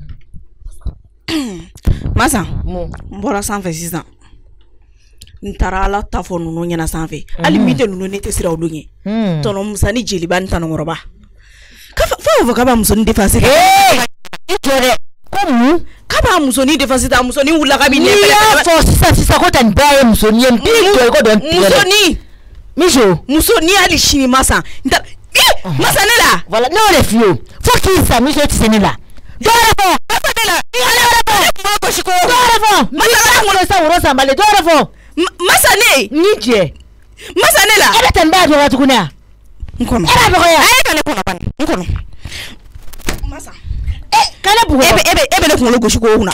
Masa n bɔra sanfɛ sisan n taara Ala ta fɔ ninnu ɲɛna sanfɛ hali min tɛ ninnu ne tɛ siran olu ɲɛ tɔnɔ Musa ni jeliba ni tanɔkɔrɔba fo fo k'a b'a musonin défense ta i jɔ dɛ ko mun k'a b'a musonin défense ta musonin wulila k'a b'i n'i y'a fɔ sisan sisan ko tan nin bɛɛ ye musonin ye n b'i jɔ i ko dɔn tigɛ dɛ musonin miso musonin hali sini Masa n ta Masa ne la voilà ne y'o de f'i ye o fo k'i sa miso tɛ se ne la dɔwɛrɛ fɔ Masa ne la i ala wɛrɛ fɔ kuma gosi ko dɔwɛrɛ fɔ Masa ne la sa woro sanbali dɔwɛrɛ fɔ Masa ne ni jɛ Masa ne la e bɛ tɛmɛ b'a dɔgɔ tuguni a n kɔnɔ e b'a dɔgɔya a ye ka ne kɔnɔ bani n kɔnɔ Masa e ka ne bugɔ e bɛ e bɛ e bɛ ne kunkolo gosi ko kunna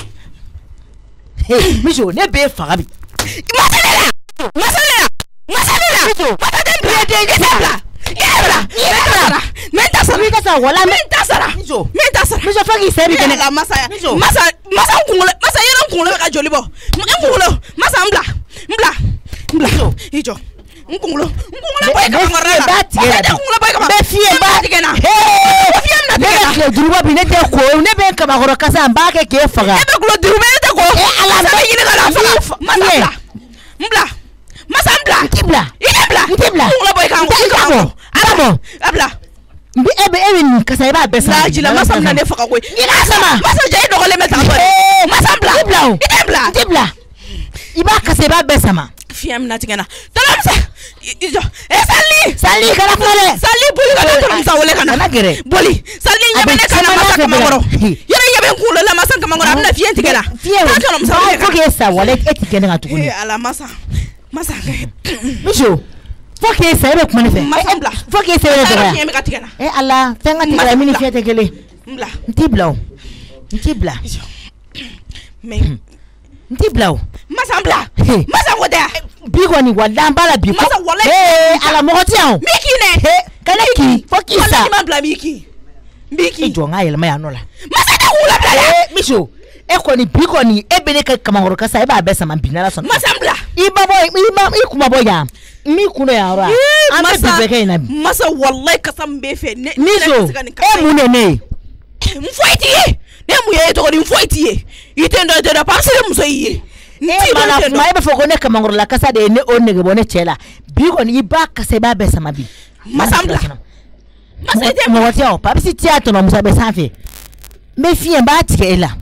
miso ne b'e faga bi Masa ne la Masa ne la Masa ne la miso Masa tɛ n bila den e tɛ bila e bila e bila mɛ n ta sara i ka sa wala mɛ n ta sara miso mɛ n ta sara miso fo k'i sɛ bi kɛnɛ ka Masa miso Masa Masa n kunkolo Masa yɛrɛ n kunkolo bɛ ka joli bɔ n kunkolo Masa n bila n bila n bila i jɔ n kunkolo n kunkolo bɔ i ka kɔrɔ la b'a tigɛ la kunkolo bɔ i ka bɛ fiɲɛ b'a tigɛ na fiɲɛ bɛna tigɛ na ne bɛ tile duuru bɔ bi ne tɛ ko ne bɛ kabakɔrɔ kasa n b'a kɛ k'e faga e bɛ kulo duuru bɛ ne tɛ ko ala n bɛ ɲini ka na faga Masa bila n bila Masa n bila n t'i bila i tɛ bila n t'i bila kunkolo bɔ i ka n t'i ka bɔ ala bɔ a bila n bɛ e bɛ e bɛ nin kasa i b'a bɛɛ sama laji la Masa bɛna ne faga koyi i k'a sama Masa jɛ i dɔgɔlen bɛ tan tɔ Masa bila i bila o i tɛ bila n t'i bila i b'a kasa i b'a bɛɛ sama fiɲɛ mina tigɛ na Tɔnɔmusa i jɔ e Sali Sali kana kuma dɛ Sali boli ka taa Tɔnɔmusa wele ka na kana gɛrɛ boli Sali ɲɛ bɛ ne kan na Masa kamakɔrɔ yɛrɛ ɲɛ bɛ n kunkolo la Masa kamakɔrɔ a bɛna fiɲɛ tigɛ la fiɲɛ taa Tɔnɔmusa wele ka na fo k'e sa wala e ti kɛ ne kan tuguni ee ala Masa Masa miso fo k'e sa e bɛ kuma ne fɛ Masa bila fo k'e sa e bɛ dɔgɔya fiɲɛ bɛ ka tigɛ na ee ala fɛn ka tigɛ la min ni fiɲɛ tɛ kelen n bila n t'i bila o n t'i bila mais n t'i bila o Masa bila Masa ko tɛ bi kɔni wala an b'a la bi Masa wala ee ala mɔgɔ ti yan o mi k'i nɛ ka ne k'i fo k'i sa wala i ma bila mi k'i mi k'i jɔ n k'a yɛlɛma yan nɔ la Masa tɛ k'u labila dɛ miso e kɔni bi kɔni e bɛ ne kɛ kamakɔrɔ kasa e b'a bɛɛ sama bi n'ala sɔnna Masa bila i ba bɔ i ma i kuma bɔ yan mi kunna yan yɔrɔ an bɛ bi bɛɛ kɛ yen na bi Masa walayi kasa min b'e fɛ ne miso e mun de ne ye n foyi t'i ye ne mun ye e tɔgɔ di n foyi t'i ye i tɛ n dɔn i tɛ n dɔn parce que muso y'i ye e mana fuma e be fo ko ne kamangoro la kasa de ne o nege bone chela bi ko ni ba kasa ba be sama bi masambla masete mo wati o pa bisi tiato no musa be sanfe me fie ba tike ela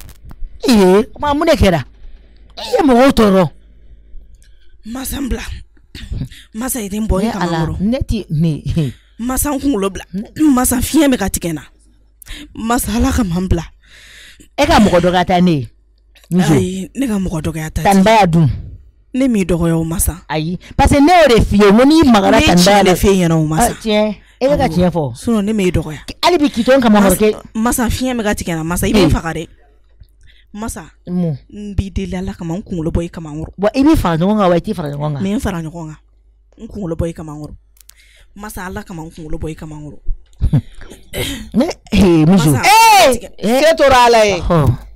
eh ma mu ne kera e mo otoro masambla masa ite mboye kamangoro neti ni masa nkungulo bla masa fie me katikena masa ala kamambla e ka mo doga ta ne ai ne ka mo doga ta tan ba dum ne mi dogo yo masa ayi parce que ne o re fie mo ni magara tan ba le fie no masa tiens e ka tiens fo suno ne mi dogo ya ali bi kiton ka mo ke masa fie me katikena masa ibe fakare masa mo mbi de la kama nkungulo boy kama ngoro bo ibi fara ngonga wa ti fara ngonga me fara ngonga nkungulo boy kama ngoro masa ala kama nkungulo boy kama ngoro ne eh muzo eh c'est torala eh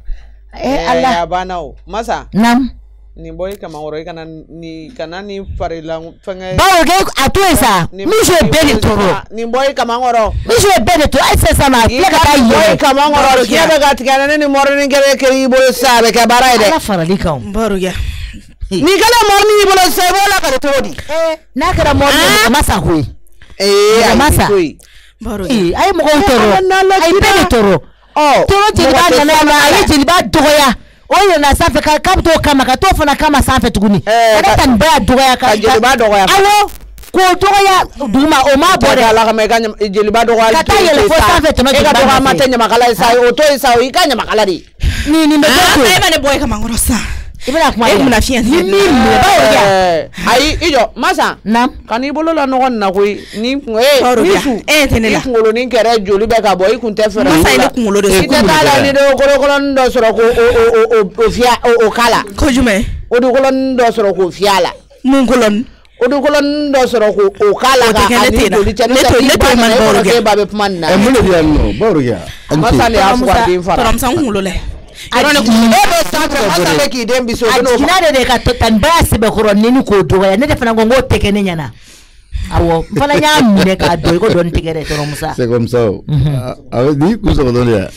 eh Allah abanao masa nam ni boy kama ngoro kana ni kana ni fare la fanga bawo ge atoesa muzo bele toro ni boy kama ngoro muzo bele to ai sesa ma la ka tayi boy kama ngoro ki be ga tikana ni mor ni gere ke boy sabe ka baraide ala fara likao baro ya ni gala mor ni boy sabe la ka todi eh na kara mor ni masa hoy eh masa baro eh ay mo ko toro ay bele toro oh toro ti ba na na ay ti ba doya oyo na safe ka kapto kama ka tofa na kama safe tuguni kada tan ba doya ka jeli ba doya awo ko doya duma o ma bore ala ka me kanya jeli ba doya ka ta yele ko safe to no ka doya ma tanya makala sai o to sai o ikanya makala di ni ni me ko ay bane boy kama ngoro sa ibana kuma e muna fian ni ni me ba o ya ai ijo masa nam kani bolo la no na ko ni eh nisu eh tenela ngolo ni kere joli be ka boy kun te fere masa ile kungolo de ite kala ni do kolo kolo ndo soro ko o o o fia o kala ko jume o do kolo ndo soro ko fiala mun kolon o do kolo ndo soro ko o kala ka ani joli tene neto neto man boro ke babe pmanna e mun ya no boro ya masa le afu kwa din fara toram san ngulo le arone ko e be santre masa le ki dem biso no kina de ka tan ba sibe ko ron ni ko do ya ne defana ngo teke ne nyana awo fala nya mine ka do ko don tigere to musa c'est comme ça awe di ku so don ya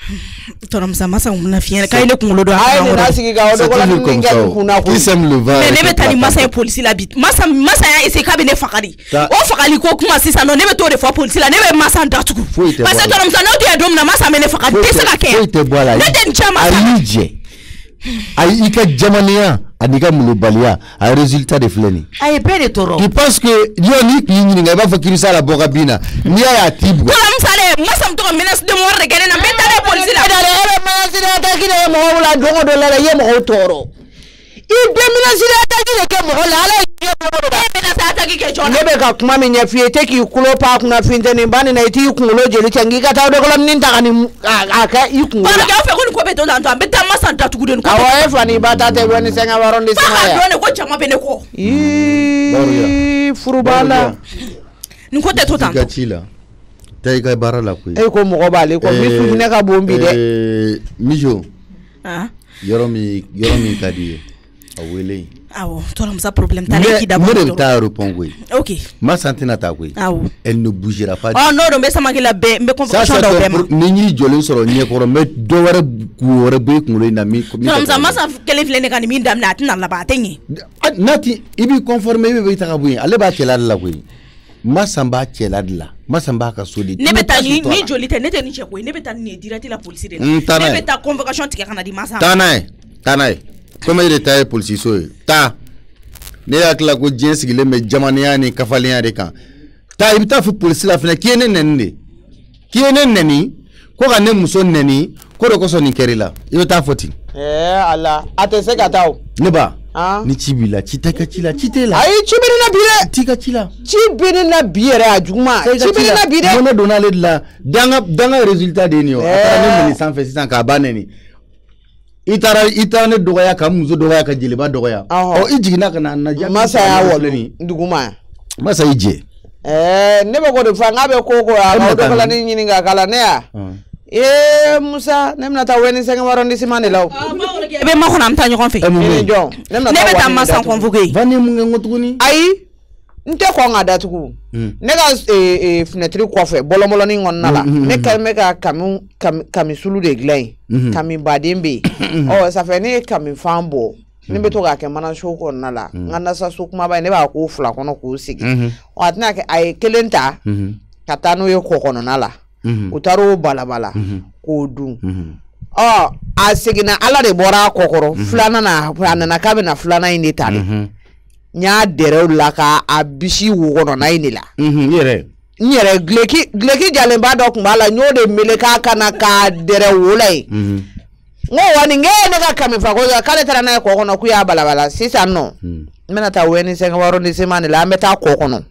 toram sa masa muna fiere ka ile kungulo do ay ni nasiki ga do ko la ngel kuna ko kisem le va mais ne be tani masa police la bit masa masa ya ese ka be ne fakari o fakali ko kuma sisa no ne be to de fo police la ne be masa ndatuku parce que toram sa no de dom na masa me ne fakari desa ka ke ne den chama ayije ay ika jamania anika mulubaliya ay résultat de fleni ay pere toro qui pense que yo ni ki ni nga ba fakiri sala boka bina ni ya tibu toram sale masam to menace de mort gene na beta de police la dale ele menace de attaque de mo wala dongo do la ye mo toro i de menace de attaque de ke mo la ala ye mo do e menace attaque ke jona ne be ka kuma mi nya fie te ki kulo pa kuna finte ni bani na iti kulo jeli changi ka taw de ko nin ta kan aka i kulo ba ka fe ko ko be to dan to beta masa ndatuku de ko awa e fani bata te woni senga waron de sama ya ba ko chama be ne ko i furubala ni ko te to tan gatila tay ka barala ko e ko mo ko bale ko mi su ne ka bombi de eh mijo ah yoromi yoromi kadi awele awo toram sa problème ta le ki d'abord ne ta répondre OK ma santina ta ko awo elle ne bougera pas oh non non mais ça ma la be me convocation da be ma ni ni jolin soro nye ko me do wara ku wara be ku le na mi toram sa ma sa kele fle ne kan mi dam na tin la ba tenyi nati ibi conforme ibi be ta ka bu ale ba kela la ko masamba kela la masamba ka sodi ne beta ni ni jolite ne te ni che ko ne beta ni direct la police de ne beta convocation tika kana di masa tanay tanay comme il était police so ta ne ya kla ko jen sigile me jamania ni kafaliya de kan ta ibita fu police la fene kiene nenne kiene neni ko ga ne muso neni ko do ko so ni kerila yo ta foti eh ala atese ka taw ne ba ah ni cibila citaka cila citela ay cibiri na bire tika cila cibiri na bire ajuma cibiri na bire mona donale la danga danga résultat de ni o atara ne ni sans fait sans ka baneni itara itane dogoya ka muzo dogoya ka jeliba dogoya o ijigina kana na jabi masa ya wolu nduguma masa ije eh ne be ko de fa ngabe ko ko ya ko kala ni nyini nga kala ne ya eh musa nem na ta weni senga warondi simane law be ma khona amta nyokon fe ne jo nem na ta ne be ta masa convoqué vani munga ngotuguni ai nte ko ngada tuku ne ga eh eh fenêtre ko fe bolomolo ni ngonna la ne ka me ka kamu kami sulu de glay kami badembe oh ça fait ne kami fambo ni bɛ to k'a kɛ mana so kɔnɔna la n ka nasa so kumaba ne b'a k'o fila kɔnɔ k'o sigi ɔ a tɛna kɛ a ye kelen ta ka taa n'o ye kɔ kɔnɔna la u taara o balabala k'o dun ɔ a seginna ala de bɔra a kɔkɔrɔ filanan na a nana k'a bɛ na filanan in de ta de n y'a dɛrɛ o la k'a bisi wo kɔnɔna in de la n yɛrɛ gileki gileki jalenba dɔ tun b'a la n y'o de mele k'a kana k'a dɛrɛ wo la ye n ko wa nin k'e ne ka kami fa ko k'ale taara n'a ye kɔ kɔnɔ k'u y'a balabala sisan nɔ n bɛna taa wɛni sɛngɛwaro ni seman de la an bɛ taa kɔ kɔnɔ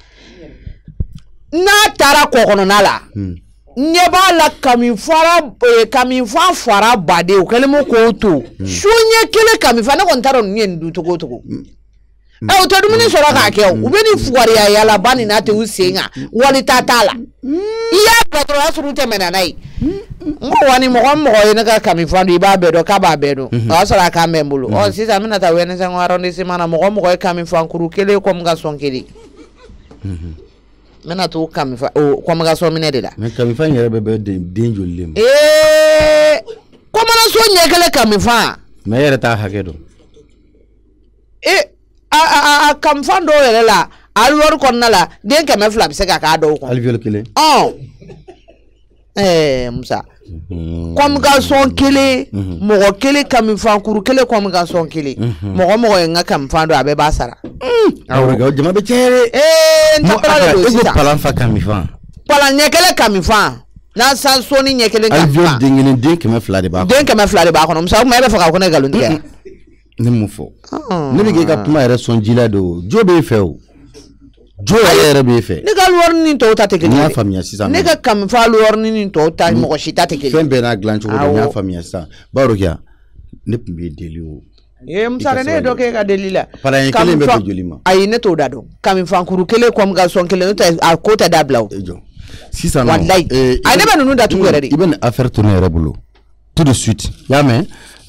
n'a taara kɔ kɔnɔna la n ɲɛ b'a la kami fara kami fa fara baden o kɛlen mo k'o to su ɲɛ kelen kami fa ne kɔni t'a dɔn ninnu ye nin dun cogo o cogo ɛ u tɛ dumuni sɔrɔ k'a kɛ o u bɛ nin fugariya yala ba nin n'a tɛ u sen kan wali ta t'a la i y'a bila dɔrɔn o y'a sɔrɔ u tɛmɛna n'a ye n ko wa ni mɔgɔ mɔgɔ ye ne ka kami fan don i b'a bɛɛ dɔn k'a b'a bɛɛ dɔn o y'a sɔrɔ a kan bɛ n bolo ɔ sisan n bɛna taa wɛnisɛn arrondissement na mɔgɔ mɔgɔ ye kami fan kuru kelen comme ka sɔn kelen n bɛna t'o kami fan o comme ka sɔn minɛ de la. mais kami fan yɛrɛ bɛ bɛ den joli le ma. ee kɔmɔnso ɲɛ kelen kami fan. mais e yɛrɛ t'a hakɛ dɔn. ee a a kami fan dɔw yɛrɛ la alwari kɔnɔna la den kɛmɛ fila bɛ se ka k'a dɔw kɔnɔ. alvéole kelen. ɔ ɛɛ Musa. communication kelen mɔgɔ kelen kami fan kuru kelen communication kelen mɔgɔ mɔgɔ ye n ka kami fan don a bɛɛ b'a sara. awɔ jama bɛ cɛ yɛrɛ. ee n ta pala de don sisan. e ko palan fa kami fan. palan ɲɛ kelen kami fan n'a san sɔni ɲɛ kelen kami fan. alvéole den kelen den kɛmɛ fila de b'a kɔnɔ. den kɛmɛ fila de b'a kɔnɔ Musa o kuma e bɛ fɛ k'a ko ne nkalon tigɛ. ne mun fɔ. ne bɛ k'e ka kuma yɛrɛ sɔn ji la de o jo b'e fɛ o. jo yɛrɛ b'e fɛ. ne ka luwari ni tɔw ta tɛ kelen ye. n y'a faamuya sisan. ne ka kami fan luwari ni tɔw ta mɔgɔ si ta tɛ kelen ye. fɛn bɛɛ n'a dilan cogo don n y'a faamuya sisan. baro kɛ ne tun bɛ deli o. ee Musa ne ye dɔ kɛ ka deli la. palan kelen bɛ bɛ joli ma. ayi ne t'o da dɔn kami fan kuru kelen communication kelen n'o tɛ a ko tɛ dabila o. sisan nɔ walayi ayi ne bɛ ninnu datugu yɛrɛ de. i bɛ nin affaire to ne yɛrɛ bolo tout de suite y'a mɛn.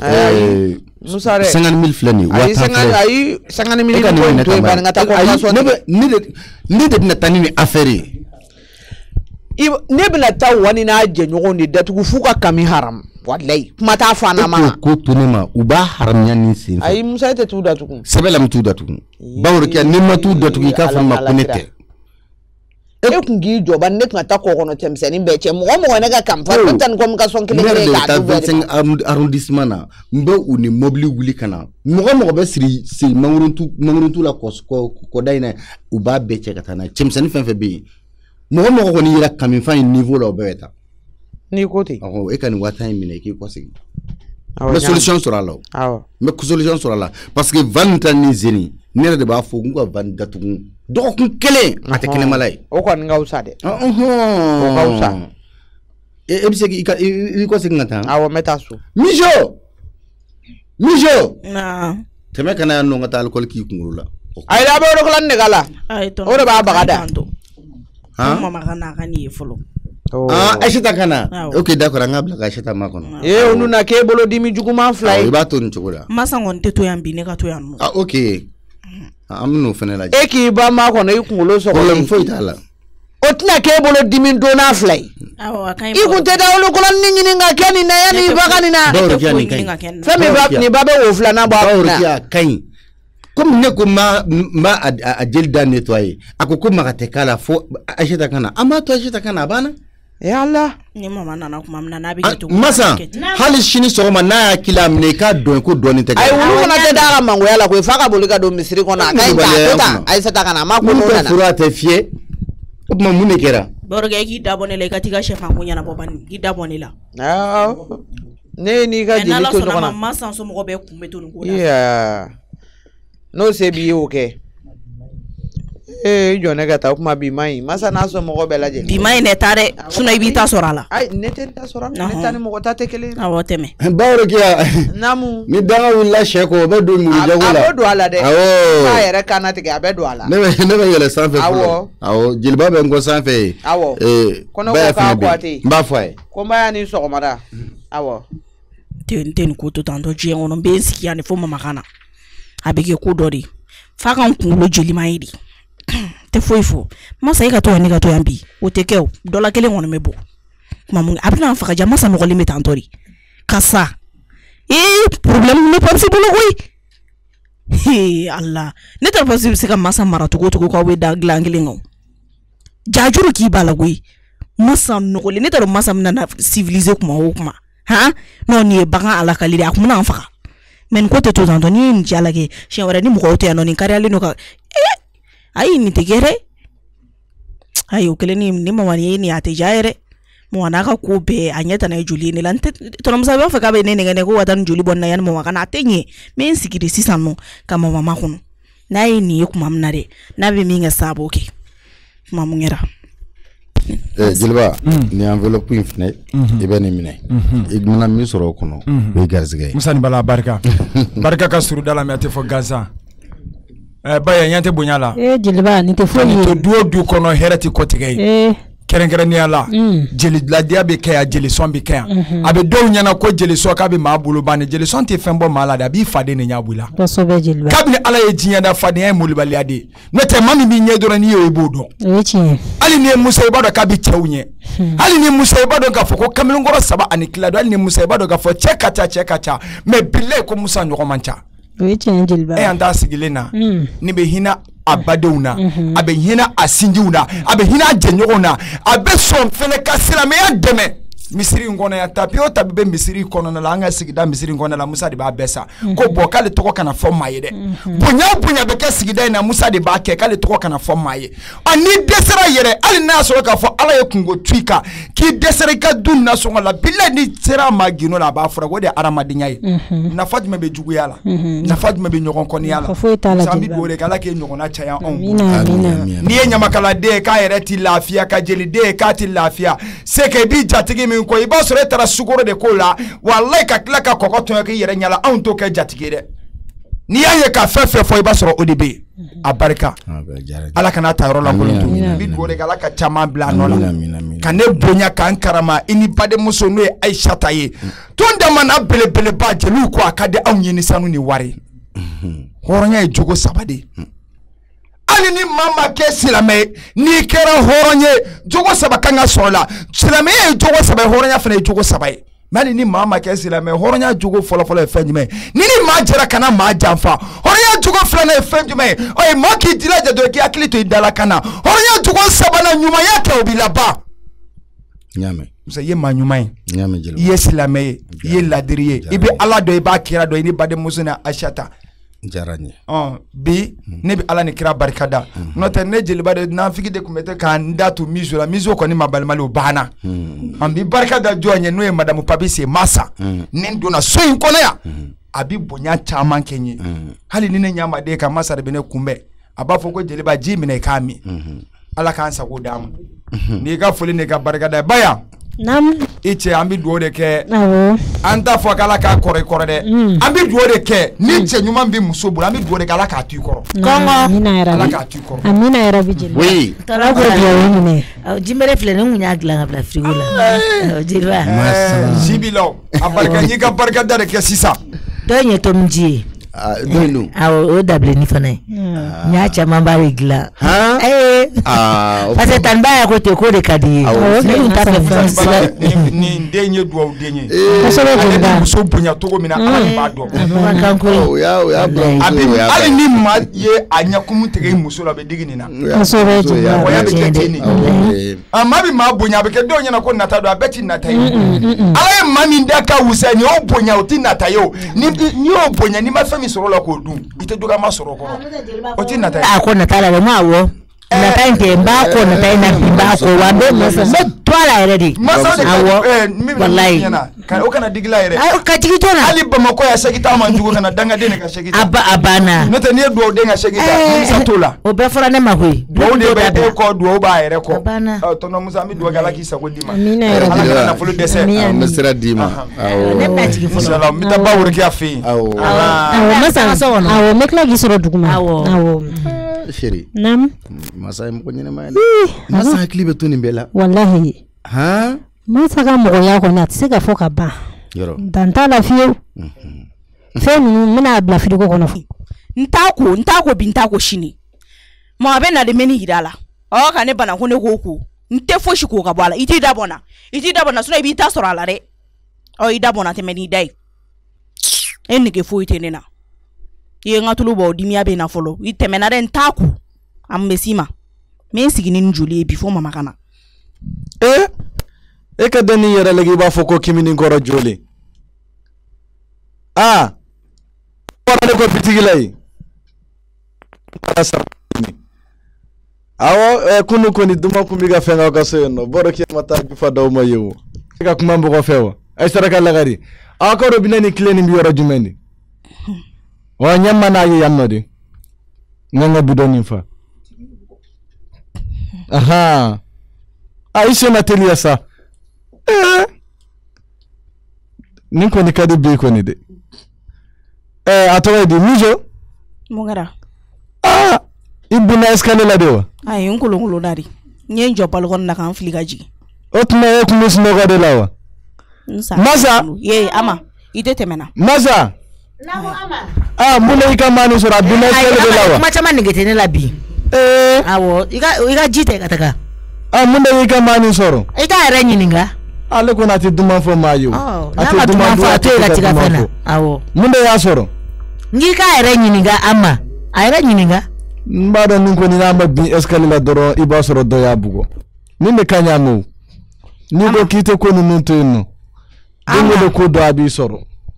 Musa dɛ cinquante mille filɛ nin ye ayi cinquante ayi cinquante mille ko in to yen bani n ka taa communication tigɛ. ne de ne de bɛna taa ni nin affaire ye. ne bɛna taa wani n'a jɛɲɔgɔnw de datugu f'u ka kami haram walayi kuma t'a fɔ an ma. e ko to ne ma u b'a haramuya nin sen fɛ. ayi Musa e tɛ t'u datugu. sɛbɛ la n bɛ t'u datugu. bawro kɛ ne ma t'u datugu i k'a fɔ ma ko ne tɛ. e kun k'i jɔ bani ne tun ka taa kɔ kɔnɔ cɛmisɛnnin bɛɛ cɛ mɔgɔ mɔgɔ ne ka kami fan ne bɛ taa ni communication kelen kelen k'a dun bɛɛ de ma. ne yɛrɛ de bɛ taa vingt-cinq arrondissement na n bɛ u ni mobili wuli ka na mɔgɔ mɔgɔ bɛ siri siri mangoruntu mangoruntu la kɔda in na u b'a bɛɛ cɛ ka taa n'a ye cɛmisɛnnin fɛn fɛn bɛ yen mɔgɔ mɔgɔ kɔni yera kami fan in niveau la o bɛɛ bɛ taa. n'i ko ten. awɔ e ka nin waa tan in minɛ i k'i kɔ segin. n bɛ solution sɔrɔ a la o. awɔ n bɛ solution sɔrɔ a la parce que van ta ni zeni ne yɛrɛ de b'a fɔ n ka van datugu dɔgɔkun kelen a tɛ kɛnɛmala ye. o kɔni ka wusa dɛ. o ka wusa. e bɛ se k'i ka i kɔ segin ka taa. awɔ n bɛ taa so. mijo mijo. tɛmɛ kana yan nɔ n ka taa alikɔli k'i kunkolo la. ayi a bɛ o de kɔnɔ ne ka la. o de b'a baga da. mama ka n'a ka nin ye fɔlɔ. ah Aïssata kana. ok d'accord an ka bila ka Aïssata ma kɔnɔ. ee o dun na k'e bolo dimi juguman fila ye. i b'a to nin cogo la. masa kɔni tɛ to yan bi ne ka to yan nɔ. ah ok an bɛ n'o fɛnɛ lajɛ. e k'i ba ma kɔnɔ i kunkolo sɔgɔ. problème foyi t'a la. o tɛna k'e bolo dimi donna fila ye. i kun tɛ da olu kɔnɔ ni ɲini ka kɛ nin na yanni i ba ka nin na. bawro kɛ nin ka ɲi. fɛn min nin ba bɛ wo filanan bɔ a kun na. bawro kɛ a ka ɲi. comme ne ko n b'a a jeli da nettoyer a ko ko maga tɛ k'a la fo Aïssata kana an b'a to Aïssata kana a banna. yala ni mama nana kuma min na n'a bɛ kɛ cogo masa hali sini sɔgɔma n'a y'a kila minɛ i k'a dɔn ko dɔɔnin tɛ kɛ. ayi wulu fana tɛ d'a ka mangoya la koyi f'a ka boli ka don misiri kɔnɔ a ka ɲi ta a ta Aïssata kana a ma ko n'o nana. furu a tɛ fiyɛ o tuma mun de kɛra. baro kɛ i k'i da bɔ ne la i ka t'i ka sɛfan ko ɲɛnabɔ bani k'i da bɔ ne la. ne n'i ka jeli to ɲɔgɔn na. ma san somɔgɔ bɛɛ kun bɛ to nin ko la. n'o se b'i ye o kɛ. ee jɔ ne ka taa o kuma bi ma ɲi masa n'a sɔn mɔgɔ bɛɛ lajɛlen. bi ma ɲi dɛ taa dɛ sinon i b'i ta sɔrɔ a la. ayi ne tɛ ta sɔrɔ ne ta ni mɔgɔ ta tɛ kelen ye. awɔ tɛmɛ. bawro kɛ naamu. ni danga wulila sɛ kɔ o bɛ don muru jago la. a bɛ don a la dɛ. awɔ n'a yɛrɛ kan tigɛ a bɛ don a la. ne bɛ ne bɛ yɛlɛ sanfɛ fɔlɔ. awɔ awɔ jeliba bɛ n kɔ sanfɛ ye. awɔ ee bɛɛ fɛnɛ bɛ yen n b'a fɔ a ye. ko n b'a ni sɔgɔmada. awɔ. tɛ tɛ nin ko to tan tɔ diɲɛ kɔnɔ n bɛ n sigi yan de fo mama ka na a bɛ kɛ ko dɔ de f'a ka n kunkolo jelima ye de. tɛ foyi fɔ masa e ka to yan ne ka to yan bi o tɛ kɛ o dɔ la kelen kɔni bɛ bɔ kuma mun a bɛna faga ja masa nɔgɔlen bɛ tan tɔ de ka sa ee problème ne pas bolo koyi He Allah ne t'a pas se ka masa mara togo togo ko we da glan kelen ngo jajuru ki bala goyi masa no le ne t'a masa na civiliser kuma o kuma ha no ni bagan ala kali da kuma na faka men ko te to zanto ni ni jala ke shawara ni mo ko te no ni kariale no ka eh ai ni te gere ayo kele ni ni mawani ni ate jaere mo wana ka ko be anyeta na juli ni lante to no msabe fa ka be ne ne ko watan juli bonna yan mo kana tenye men sikiri sisano kama mama kuno na yi ni kuma mnare na be mi nga sabo ke mamu ngera eh Jilba ni envelope infine ibe ni mine igmana mi soro kuno be garzigay musani bala barka barka ka suru dala mi ate fo gaza eh baya nyante bunyala eh Jilba ni te fo ni to duo du kono herati kotigay eh kerengere ni ala jeli ladia be kaya jeli son be kaya abe do nyana ko jeli so ka be ma bulu bani jeli son te fembo mala da bi fade ne nyabula to so be Jilba kabni ala ye jinya da fade ay mulibali ade nete mami bi nyedoro ni yo ebodo echi ali ni musa ibado ka bi chawunye ali ni musa ibado ka foko kamilun goro saba anikilado ali ni musa ibado ka fo cheka cha cheka cha me bile ko musa nyoko mancha echi Jilba e anda sigilena ni be hina abadewuna abe hina asinjiuna abe hina jenyogona abe son fene kasira me yademe misiri ngona ya tapio tabibe misiri kono na langa sigida misiri ngona la musa de ba besa ko bokale toko kana fom mayede bunya bunya be ka sigida na musa de ba ke kale toko kana fom maye ani desera yere ali na so ka fo ala ye kungo twika ki desera ka dun na so la billa ni sera magino la ba fura gode aramadinya ye na fatima be jugu yala na fatima be nyogon kon yala sambi dore kala ke nyogon na chaya on ni nyama kala de ka yere ti lafia ka jeli de ka ti lafia se ke bi jatigi mi ko iba sore tara sukoro de kola wallahi ka kila ka kokoto ke yere nyala on to ke jatigi de ni yaye ka fefe fo iba soro odibe abarika ala kana ta yoro la ko to bi dore kala ka chama bla no la kane bonya kan karama ini bade muso no Aisha taye tunda mana bele bele ba jelu ko akade awnye ni sanu ni ware horonya e jogo sabade ani ni mama ke silame ni kera horonye jogo saba kanga sola silame e jogo saba horonya fene jogo saba mani ni mama ke silame horonya jogo folo folo e fenjime ni ni ma jera kana ma jamfa horonya jogo fele na e fenjime o ma ki dila je do ki akili to idala kana horonya jogo saba na nyuma yake obilaba nyame musa ye ma nyuma yi nyame Jilba ye silame ye ladiriye ibe ala do iba kira do ni bade musuna ashata jaranye oh bi ne bi ala ni kira barkada no te ne Jilba de na figi de kumete kan ndatu mizo la mizo ko ni mabalmali obana am bi barkada joanye no e madam papi se masa ne ndo na so in kono ya abi bonya chama kenye hali ni ne nyama de ka masa de bene kumbe abafo ko Jilba ji mi ne kami ala kan sa ko dam ni ga fuli ne ga barkada baya nam iche ambi duo de ke awo anta fo kala ka kore kore de ambi duo de ke ni che nyuma mbi musobu ambi duo de kala ka tu koro kongo amina era kala ka tu koro amina era Jilba oui tara ko dia ni jimbere fle ne munya gla ngabla frigo la Jilba jibilo abarka ni ka barka da ke sisa to nye to mji doinu awo o dable ni fana nya chama bari gla ha eh ah parce tanba ya ko te ko de kadi ni ta ni ni ndenye duo denye so be Jilba so bunya togo mina ala ba do kan ko oh ya ya abi ali ni ma ye anya kumu tege muso la be digini na so be Jilba o ya be ketini ama bi ma bunya be ke do nya na ko nata do abeti nata yi ala ma ni ndaka wusa ni o bunya o ti nata yo ni ni o bunya ni ma fami soro la ko dun ite duga ma soro ko o ti nata a ko nata la ma wo nata nke mba ko nata na mba ko wa be mo twala ready awo wallahi kan o kana digla yere ay ka tigi tona ali ba mako ya shegita man jugo kana danga dene ka shegita aba abana nata ne do de nga shegita ni satola o be fora ne mahwe do de be ko do ba yere ko to no musa mi do gala ki sa ko dima amina era ala na fulu dese misra dima awo ne ba tigi folo salam mi ta ba wuri ki afi awo awo masa awo mekla gisoro duguma awo awo sheri nam masa mo nyene ma masa klibe tuni bela wallahi ha masa ka mogo ya ko na tsika foka ba yoro danta la fiyo fe mina bla frigo kono ntako ntako bintako shini ma be na de meni hidala o ka ne bana ko ne ko ko nte fo shi ko ka bala iti da bona iti da bona so bi ta soro ala re o ida bona te meni dai en ke fo ite ne na ye ngatulu bo dimiya be na folo i temena den taku am mesima me sigini njuli before mama kana eh e ka dani yere legi ba foko kimini ngoro joli ah wala ko bitigilay awo e kunu koni duma kumbiga fenga ka seyno boro ki mata bi fa daw ma yewu ka kuma mbo ko fewa ay saraka lagari akoro binani kleni bi yoro jumeni wa nyamma na yi yannode nganga bidoni fa aha aisha na telia sa eh ninko ni kadi bi ko ni de eh atowe di mujo mongara ah ibuna eskale la dewa ay ngulu ngulu dari nyen jopal gon na kan filiga ji otma e ku mus no gade lawa masa ye ama ide temena masa namo ama ah mule ikamani sura buna eskale de lawa ma chama ngete ne labi eh awo iga iga jite kataka ah mule ikamani soro iga renyi ninga ale ko nati duma fo mayu ati duma fo ate ga tiga fena awo mule ya soro ngi ka renyi ninga ama ay renyi ninga mbado ninko ni namba bi eskale la doro iba soro do ya bugo ninde kanya mu ni ko kite ko nunu to no dingo do ko do abi soro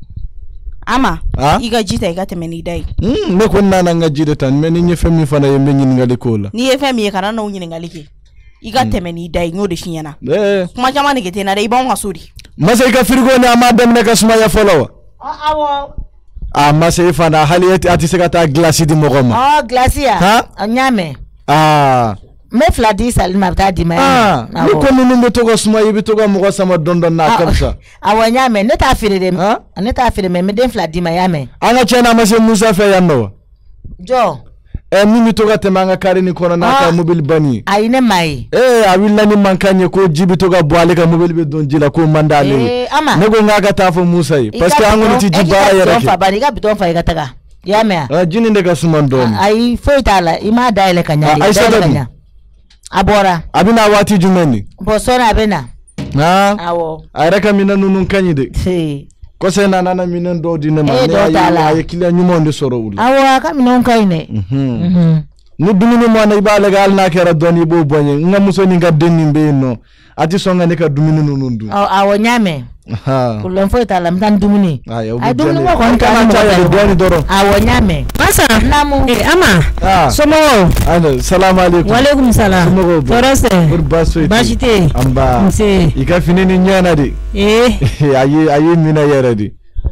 ama iga jita iga temeni dai mm ne ko nana nga jide tan meni nye femi fana ye menyi ngali ko la ni ye femi ye kana no nyi ngali ke iga temeni dai ngode shinyana eh kuma jama ne gete na dai ba ngasuri masa iga firgo ne ama dem ne ka suma ya follow awo ah masa ifana hali ati sekata glaci di mogoma ah glaci ya nyame ah me fladi salima ta di mai ah ni ko nunu mbe togo suma yibi togo mo sama dondon na kamsa awa nyame ne ta fire dem ne ta fire me me den fladi mai yame anga chena mase musa fe yanno jo e mimi toga temanga kare ni kono na ka mobile bani ayine mai eh awilla ni mankanye ko jibi toga boale ka mobile be don jila ko mandale eh ama nego ngaga ta fo musa yi parce que angoni ti jibara yere fa bani ga biton fa igataga yame ah jini ndeka sumandom ay feitala ima daile kanyali daile abora abina wati jumeni bosona abena ha awo ayraka mina nunun kanyide si ko sena nana minen do dine ma ne ay kila nyumo ndi soro ul awo ka minon kayne mhm ni dumini mo na ibale gal na kera doni bo bonye ngamuso ni ngadeni mbeno ati songa ne ka dumini nunun du awo nyame ha kulon feitala mtan dumini ay dumini ko kon kana cha doni doro awo nyame masa namu eh ama somo ana salamu alaikum wa alaikum salam torose urbaso bashite amba mse ika finini nyana di eh ayi ayi mina yere di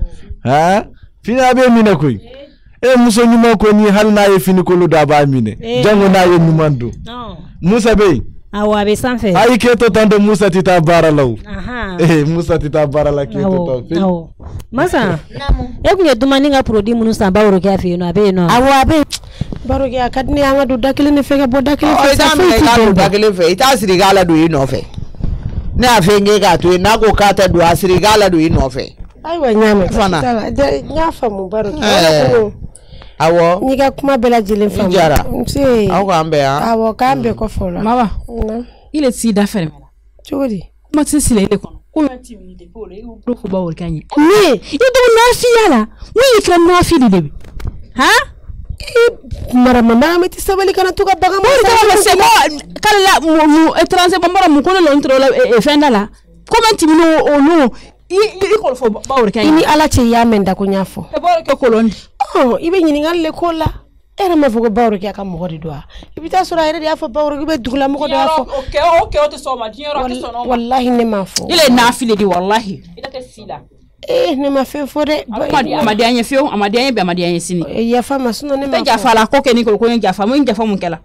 ha fina be mina koy e muso nyuma ko ni hal na ye fini ko lu da ba mine jango na ye nyumandu musa be awa be sanfe ayi keto tando musa tita baralaw aha eh musa tita barala keto to awo masa namu e kunye dumani nga produit munu samba woro kya fi no abe no awo abe baro kya kadni anga du dakile ne fega bo dakile fe sa fe ka du dakile fe ita siri gala du ino fe na fe nge ga to na ko ka ta du asiri gala du ino fe ai wa nyame fana nya fa mu baro kya awo niga kuma bela jilin fam si awo kambe ha awo kambe ko fola mama ile si da fere mena chodi kuma tsi sile ile kono kuma ti mi de pole u do ko ba wor kanyi ni ido na fi yala wi kan na fi de ha mara mama meti sabali kana tuka baga mo ka se mo kala mu étranger mo mara mu kono lo ntro la e fenda la comment ti mi no o no i ko fo ba wor kanyi ini ala che yamenda ko nyafo e ba ke kolondi oh ibe nyini ngalle kola era ma fugo bawro ki aka mo godi do ibita sura ere ya fo bawro ki be dugla mo godi afo okay okay o te so ma dinero ke so no wallahi ne ma fo ile na file di wallahi ida te sila eh ne ma fe fo de amadi amadi anye fio amadi anye be amadi anye sini e ya fa ma suno ne ma ja fa la ko ke ni ko ko ja fa mo ja fa mo kela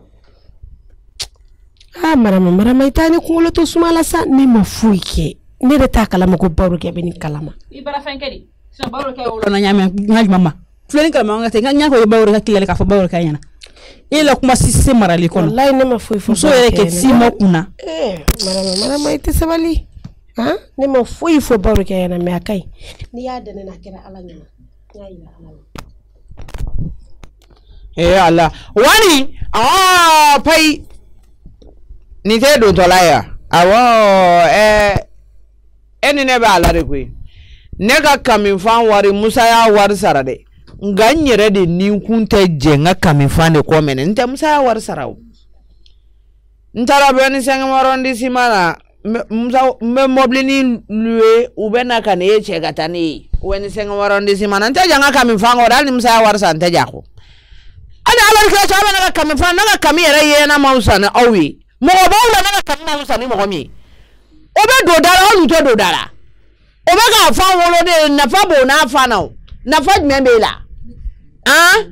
ah mara mara mai tani kulo to sumala sa ne ma fuike ne de ta kala mo ko bawro ki be ni kalama ibara fenkedi so bawro ke o na nyame ngaji mama fleni kala manga te nganya ko bawro ka kilele ka fa bawro ka yana ila kuma sisse marali kono wallahi ne ma foi fo so yere ke simo kuna eh mara mara mai te sabali ha ne ma foi fo bawro ka yana me akai ni ya da na kira ala nyana yayi ala eh ala wani ah pai ni te do tolaya awo eh eni ne ba ala re kwe ne ka kamin fan wari musa ya wari sarade nga n yɛrɛ de ni kun tɛ jɛ n ka kamifan de kɔ mɛnɛ n tɛ musaya wari sara o n taara vingt-cinq arrondissement na musa n bɛ mɔbili ni louer u bɛ na ka ne ye cɛ ka taa ne ye vingt-cinq arrondissement na n tɛ jɛ n ka kamifan kɔ hali ni musaya wari sa n tɛ jɛ a kɔ hali ala kira cɛ bɛ ne ka kamifan ne ka kami yɛrɛ yɛlɛna m'aw san ni aw ye mɔgɔ b'aw la ne ka kami m'aw san ni mɔgɔ min ye o bɛ don da la aw tɛ don da la o bɛ k'a fan wolo de nafa b'o n'a fan na o nafa jumɛn b'e la han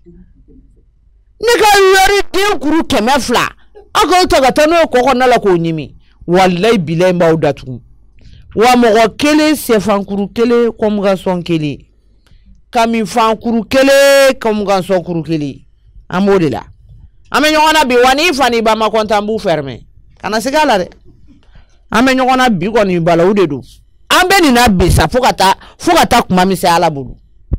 ne ka yɔri den kuru kɛmɛ fila aw k'aw ta ka taa n'o ye kɔ kɔnɔna la k'o ɲimi walayi bilayi n b'aw datugu wa mɔgɔ kelen sɛfankuru kelen kɔmugasɔn kelen kamifankuru kelen kɔmugasɔn kuru kelen an b'o de la an bɛ ɲɔgɔn na bi wa n'i fa n'i ba ma kɔntan n b'u fɛrɛmɛ kana segin a la dɛ an bɛ ɲɔgɔn na bi kɔni balawu de don an bɛ nin na bi sa fo ka taa fo ka taa kuma min se ala bolo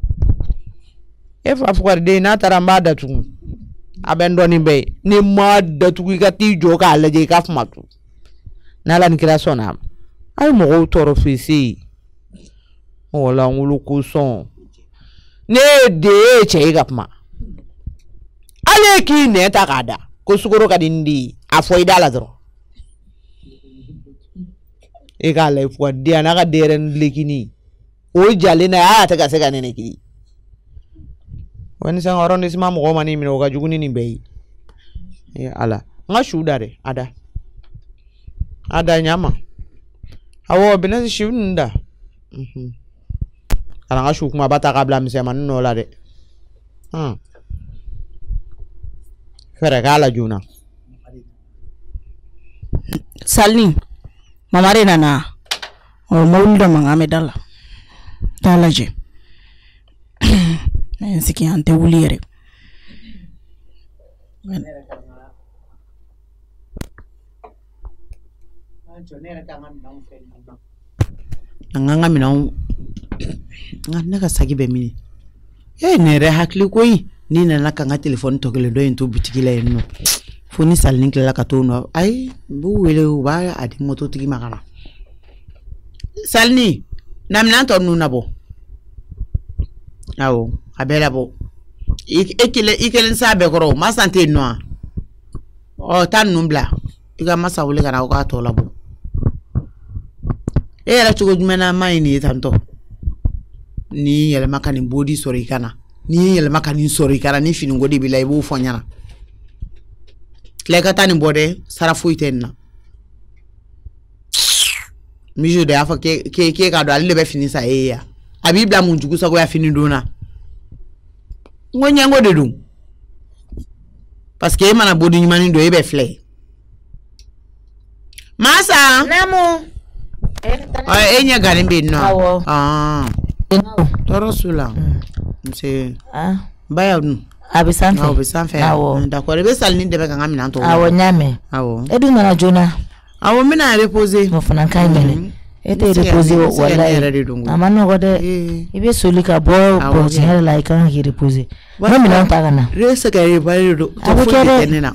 e fa fugariden n'a taara n b'a datugu a bɛ n dɔɔnin bɛɛ ye ni ma datugu i ka t'i jɔ k'a lajɛ i ka kuma to n'ala ni kira sɔnna a ye mɔgɔw tɔɔrɔ foyise mɔgɔ lankolon ko sɔn ne ye de ye cɛ ye ka kuma ale k'i nɛ ta k'a da ko sukoro ka di n di a fɔ i da la dɔrɔn e k'a la fugariden a n'a ka denyɛrɛnin lekini o jalen na a y'a tɛ ka se ka nɛnɛ kiri vingt-cinq arrondissement mɔgɔ ma n'i minɛ o ka jugu ni nin bɛɛ ye ala n ka su da dɛ a da a da ɲama awɔ Binɛsi su ninnu da ala n ka su kumaba ta k'a bila misɛnmanin nɔ la dɛ fɛrɛ k'a la joona Salni mamare nana o mawuli dɔ mankan bɛ da la t'a lajɛ n sigi an tɛ wuli yɛrɛ an k'an ka minɛnw nka ne ka sagi bɛ mini e ne yɛrɛ hakili koyi ni nana ka n ka telefɔni tɔ kelen dɔ in to butigi la yen nɔ fo ni Salini tilala ka t'o nɔ ayi n b'u wele u b'a a di mototigi ma ka na Salini na minɛn tɔ ninnu nabɔ awɔ a bɛɛ labɔ e kelen i kelen s'a bɛɛ kɔrɔ ma san tɛ yen nɔ wa ɔ taa ninnu bila i ka masa wele ka na o k'a tɔ labɔ e yɛrɛ cogo jumɛn na ma ye nin ye tantɔ ni yɛlɛma ka nin bodi sɔrɔ i kana ni yɛlɛma ka nin sɔrɔ i kana ni finiko de b'i la i b'o fɔ ɲɛna tile ka taa nin bɔ dɛ sara foyi tɛ nin na mijo de y'a fɔ k'e k'e k'a dɔn ale de bɛ fini sa e ye yan a b'i bila mun jugu sagoya fini don na n ko ɲɛngo de don parce que e mana bodi ɲumanin don e bɛ filɛ masa namu e ɲɛ gannen bɛ yen nɔ tɔɔrɔ su la nse ba y'aw dun a bɛ sanfɛ awɔ bɛ sanfɛ awɔ d'accord i bɛ Salini dɛmɛ ka n ka minɛn tɔw awɔ n y'a mɛn awɔ e dun nana joona awɔ n bɛna reposer o fana ka ɲi mɛnɛ e tɛ reposer walayi a ma nɔgɔ dɛ i bɛ soli ka bɔ bɔrɔsi yɛrɛ la i kan k'i reposer n ka minɛnw ta ka na re se ka reposer don a bɛ kɛ dɛ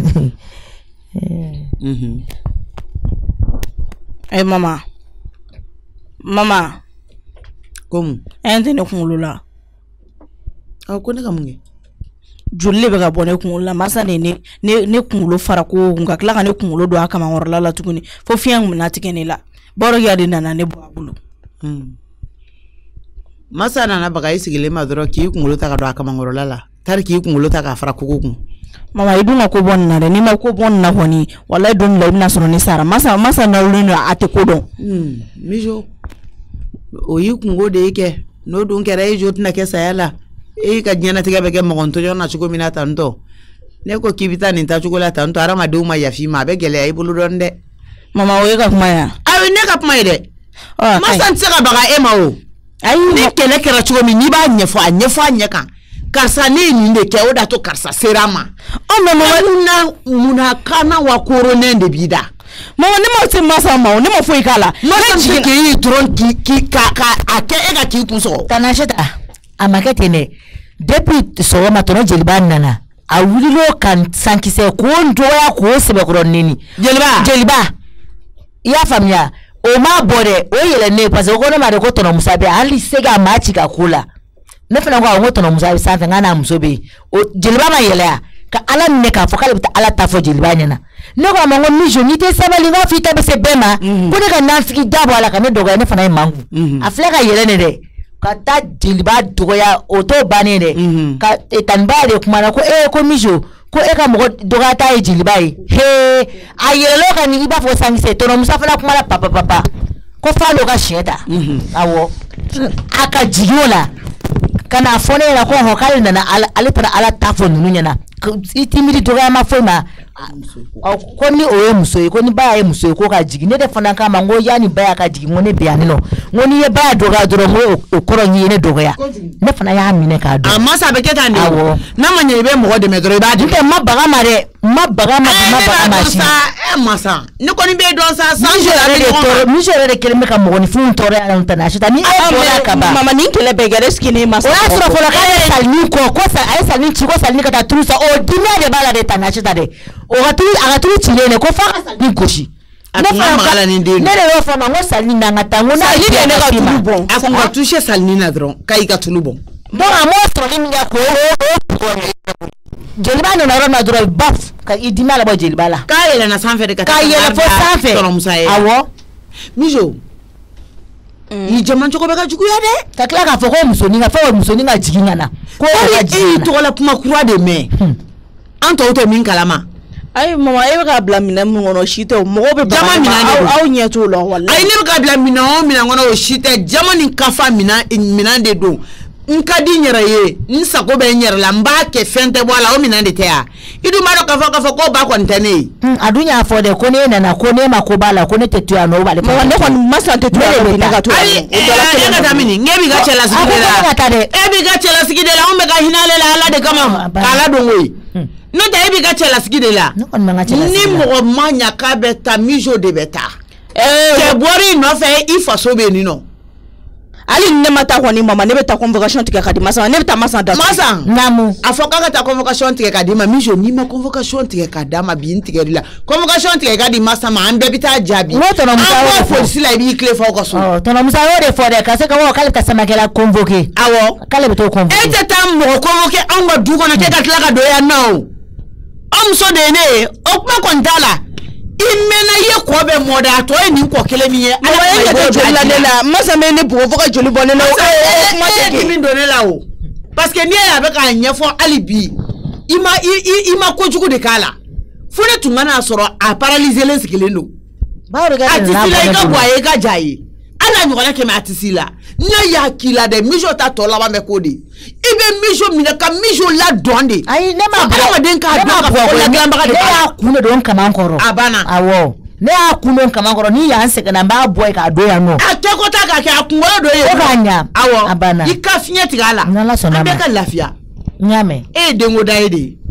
ɛ mama mama komu ɛ n tɛ ne kunkolo la awɔ ko ne ka mun kɛ joli le bɛ ka bɔ ne kunkolo la masa ne ne ne kunkolo fara ko kun ka tila ka ne kunkolo don a kamankɔrɔla la tuguni fo fiɲɛ kun bɛna tigɛ ne la bɔrɔkiya de nana ne bɔ a bolo masa nana baga i sigilen ma dɔrɔn k'i kunkolo ta ka don a kamankɔrɔla la tari k'i kunkolo ta k'a fara kogo kun mama i dun ka ko bɔ nin na dɛ n'i ma ko bɔ nin na kɔni walayi don la i bɛna sɔrɔ ne sara masa masa nawulen don a tɛ ko dɔn mijo o y'i kungo de ye kɛ n'o dun kɛra e jo tɛna kɛ saya la e ka diɲɛnatigɛ bɛ kɛ mɔgɔntɔjɔ na cogo min na tantɔ ne ko k'i bɛ taa nin tacogo la tantɔ hadamadenw ma yafi ma a bɛ gɛlɛya i bolo dɔɔnin dɛ mama o ye ka kuma ye ayi ne ka kuma ye dɛ masa n tɛ se ka baga e ma o ayi ni kɛlɛ kɛra cogo min n'i b'a ɲɛfɔ a ɲɛfɔ a ɲɛ kan karisa ne ye nin de kɛ o da to karisa sera ma ɔ mɛ mama munna munna kana wa koronen de b'i da mama ne ma se masa ma o ne ma foyi k'a la masa bɛ k'i dɔrɔn k'i ka ka a kɛ e ka k'i kun sɔgɔ Tanaseta a ma kɛ ten dɛ depuis sɔgɔma tɔnɔ jeliba nana a wulil'o kan sankisɛ k'o dɔgɔya k'o sɛbɛkɔrɔ neni jeliba jeliba i y'a faamuya o m'a bɔ dɛ o yɛlɛ ne parce que o ko ne ma de ko tɔnɔ Musa bɛ hali se ka maa ci ka ko la ne fana ko ngo tono musa sanfɛ ngana muso be o jeliba ma yɛlɛ ka ala ne ka fɔ k'ale bɛ ala ta fɔ jeliba ɲɛna ne ko ma ngo mijo ni te sabali ngo fi ta be se bema ko ne ka nafiki dabo ala ka ne dɔgɔya ne fana ye mangu a filɛ ka yɛlɛ ne dɛ ka taa jeliba dɔgɔya o to bannen dɛ ka tanba de kuma na ko e ko mijo ko e ka mɔgɔ dɔgɔya ta ye jeliba ye he a yɛlɛlo ka ni i b'a fɔ sankisɛ tɔnɔ musa fana kuma la papa papa ko fa lo ka siɲɛ ta awɔ a ka jigin o la kana fɔ ne ɲɛna ko hɔ k'ale nana ale taara ala ta fɔ ninnu ɲɛna i ti miiri dɔgɔya ma foyi ma ko ni o ye muso ye ko ni ba ye muso ye ko ka jigin ne de fana k'a ma n ko yanni ba y'a ka jigin n ko ne bɛ yan nɔ n ko n'i ye ba dɔgɔya dɔrɔn n ko o kɔrɔ n ye ne dɔgɔya ne fana y'a minɛ k'a dɔn. a masa bɛ kɛ tan de awɔ n'a ma ɲɛ i bɛ mɔgɔ dɛmɛ dɔrɔn i b'a di. n tɛ ma baga ma dɛ ma baga ma ma baga ma si. ɛ masa ne kɔni bɛ dɔn sa san yɛrɛ de tɔɔrɔ misi yɛrɛ de kelen bɛ ka mɔgɔninfinw tɔɔrɔ yan nɔ tana sisan ni e bɔra ka ban. mama ni kɛlɛ bɛɛ kɛra sigi ne masa. o y'a sɔrɔ fɔlɔ k'ale ye salini kɔ ko a ye salini ci ko salini ka taa turu sa o dimiya de b'a la de tana sisan dɛ o ka tulu a ka tulu cilen dɛ ko f'a ka salini gosi. ne fana ne de y'o fɔ ma n ko salini na n ka taa n ko n'a ye ne ka tulu bɔn. a kun ka touché salini na dɔrɔn k'a y'i ka tulu bɔn. donc a m'o sɔrɔli min kɛ k'o o jeliba nana yɔrɔ min na dɔrɔn baf ka i dimi labɔ jeliba la. k'a yɛlɛnna sanfɛ de ka taa k'a yɛlɛ fo sanfɛ tɔrɔmusa ye. awɔ mijo i jama cogo bɛ ka juguya dɛ. ka tila k'a fɔ ko musonin ka fɛn o musonin ka jigin ka na. ko ka jigin ka na e y'i tɔgɔla kuma kura de mɛn. an tɔw tɛ min kalama. ayi mama e bɛ k'a bila minɛn min kɔnɔ o si tɛ o mɔgɔw bɛ jama minɛn de don aw ɲɛ t'o la walayi. ayi ne bɛ k'a bila minɛn o minɛn kɔnɔ o si tɛ jama ni kafa minɛn minɛn de don. n ka di n yɛrɛ ye n sago bɛ n yɛrɛ la n b'a kɛ fɛn tɛ bɔ a la o minɛn de tɛ yan i dun b'a dɔn k'a fɔ k'a fɔ ko ba kɔni tɛ ne ye. a dun y'a fɔ dɛ ko n'e nana ko n'e ma ko b'a la ko ne tɛ to yan nɔ o b'ale. mama ne kɔni ma sɔn tɛ to yan nɔ ne ka to yan nɔ. ayi e ka taa mini n'e b'i ka cɛlasigi de la e b'i ka cɛlasigi de la anw bɛ ka hinɛ ale la ala de kama k'a ladon koyi n'o tɛ e b'i ka cɛlasigi de la ni mɔgɔ ma ɲa k'a bɛ taa mijo de bɛ taa cɛ bɔr'i nɔfɛ i faso bɛ yen nɔ. ali ne ma taa kɔni mama ne bɛ taa convocation tigɛ ka di masa ne bɛ taa masa da masa namu a fɔ k'a ka taa convocation tigɛ ka di ma mijo n'i ma convocation tigɛ ka d'a ma bi n tigɛli la convocation tigɛ ka di masa ma an bɛɛ bɛ taa jaabi. n ko tɔnɔ musa y'o de fɔ polisi la i b'i tile fɔ aw ka so. ɔ tɔnɔ musa y'o de fɔ dɛ ka se ka fɔ k'ale tɛ samakɛla convoqué. awɔ k'ale bɛ t'o convoqué. e tɛ taa mɔgɔ convoqué anw ka du kɔnɔ k'e ka tila ka don yan nɔ o aw muso de ye ne ye o kuma kɔni t'a la. i mɛnna i ye kɔ bɛ mɔdɛ a tɔ ye nin kɔ kelen min ye. ala ye kɛ joli la ne la masa bɛ ne bugɔ fo ka joli bɔ ne la. e ye dimi don ne la o parce que n'i ye a bɛ k'a ɲɛfɔ hali bi i ma i i ma kojugu de k'a la fo ne tun mana sɔrɔ a paralyselen sigilen don. a tɛ si la i ka bɔ a ye i ka ja ye ala ɲɔgɔnna kɛmɛ a tɛ si la n'a y'a k'i la dɛ mijo ta tɔ laban bɛ k'o de i bɛ mijo minɛ ka mijo ladɔn de. ayi ne ma bɔ adamaden k'a dɔn k'a fɔ ko ladilanbaga de b'a la. ne y'a kun de don kaman kɔrɔ. a banna. awɔ ne y'a kun don kaman kɔrɔ ni y'an sɛgɛnna n b'a bɔ yen k'a don yan nɔ. a kɛ ko ta k'a kɛ a kunkolo dɔ ye. ko k'a ɲa. awɔ a banna. i ka fiɲɛ tigɛ a la. n'ala sɔnna ma an bɛɛ ka lafiya. n y'a mɛn. e ye denko da ye de ye.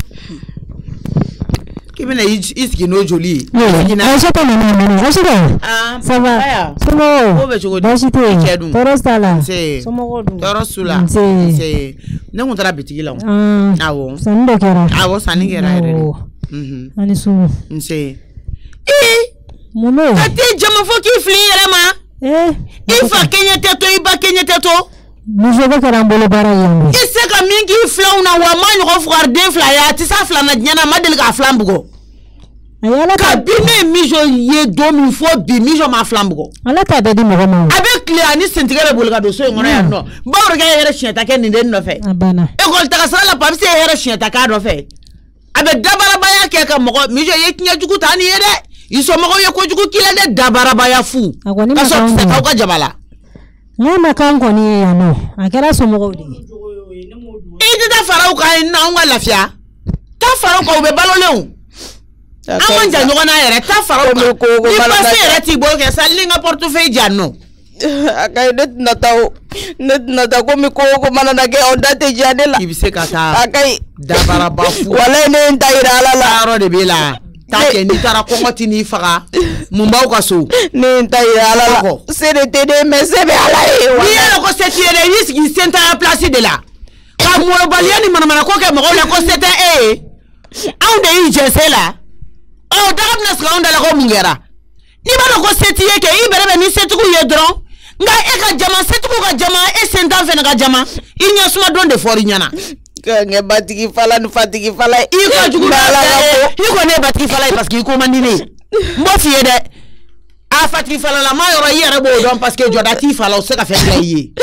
k'i bɛna i sigi n'o joli ye. ayi tɛ nana nana ayi tɛ. ça va somɔgɔw. ko bɛ cogo di. baasi tɛ yen cɛ dun. tɔɔrɔ t'a la. nse somɔgɔw dun. tɔɔrɔ su la. nse nse ne kun taara bitigi la o. awɔ sanni dɔ kɛra. awɔ sanni kɛra yɛrɛ de. ani sugu. nse. ee. mun n'o. a tɛ jama fɔ k'i fili i yɛrɛ ma. ee. i fa kɛɲɛ tɛ to i ba kɛɲɛ tɛ to. muso bɛ kɛra n bolo baara ye yan. i se ka min k'i filaw na wa ma ɲɔgɔn fugariden fila ye a tɛ s'a filanan diɲɛ na a ma deli k'a filan bugɔ. kabi ne mijo ye don min fɔ bi mijo ma filan bugɔ. ala t'a da di mɔgɔ ma. a bɛ tile ani sentigɛ bɛ boli ka don so in kɔnɔ yan nɔ bawrikɛ ye yɛrɛ siɲɛta kɛ nin den nɔfɛ. a banna. ekɔli taga sira la papise ye yɛrɛ siɲɛta k'a nɔfɛ a bɛ dabarabaya kɛ ka mɔgɔ mijo ye tiɲɛ jugu ta nin ye dɛ i somɔgɔw ye kojugu k'i la dɛ dabarabaya fu ka sɔrɔ tɛ k'aw ka jaba la. n'a ma kan kɔni ye yan nɔ a kɛra somɔgɔw de ye. i tɛ taa fara u kan yen nɔ anw ka lafiya taa fara u kan u bɛ balolen o. an ma jan ɲɔgɔn na yɛrɛ taa fara u kan ni pase yɛrɛ t'i bolo kɛ sa ni n ka portefeuille jan nɔ. a ka ɲi ne tɛna taa o ne tɛna taa komi ko ko mana na kɛ aw da tɛ diya ne la. i bɛ se ka taa a ka ɲi dabaraba fu walayi ne ye n ta yira ala la. yɔrɔ de b'e la taa kɛ n'i taara kɔngɔ ti n'i faga mun b'aw ka so. ne ye n ta yira ala la se de tɛ ne mais se bɛ ala ye. n'i yɛrɛ ko se t'i ye dɛ i b'i sigi sen ta place de la ka mɔbaliya ni manamana ko kɛ mɔgɔw la ko se tɛ e ye anw de y'i jɛ se la. ɔ daga bɛna sigi anw da la ko mun kɛra n'i b'a dɔn ko se t'i ye kɛ i bɛrɛ bɛn ni setigiw ye dɔrɔn nga e ka jama setuko ka jama e sentan fena ka jama i nya suma don de fori nyana ka nge batigi fala nu fatigi fala i ko jugu la ko i ko ne batigi fala parce que ko mandine mbo fiye de a fatigi fala la ma yoro yere bo don parce que jodati fala o se ka fe yi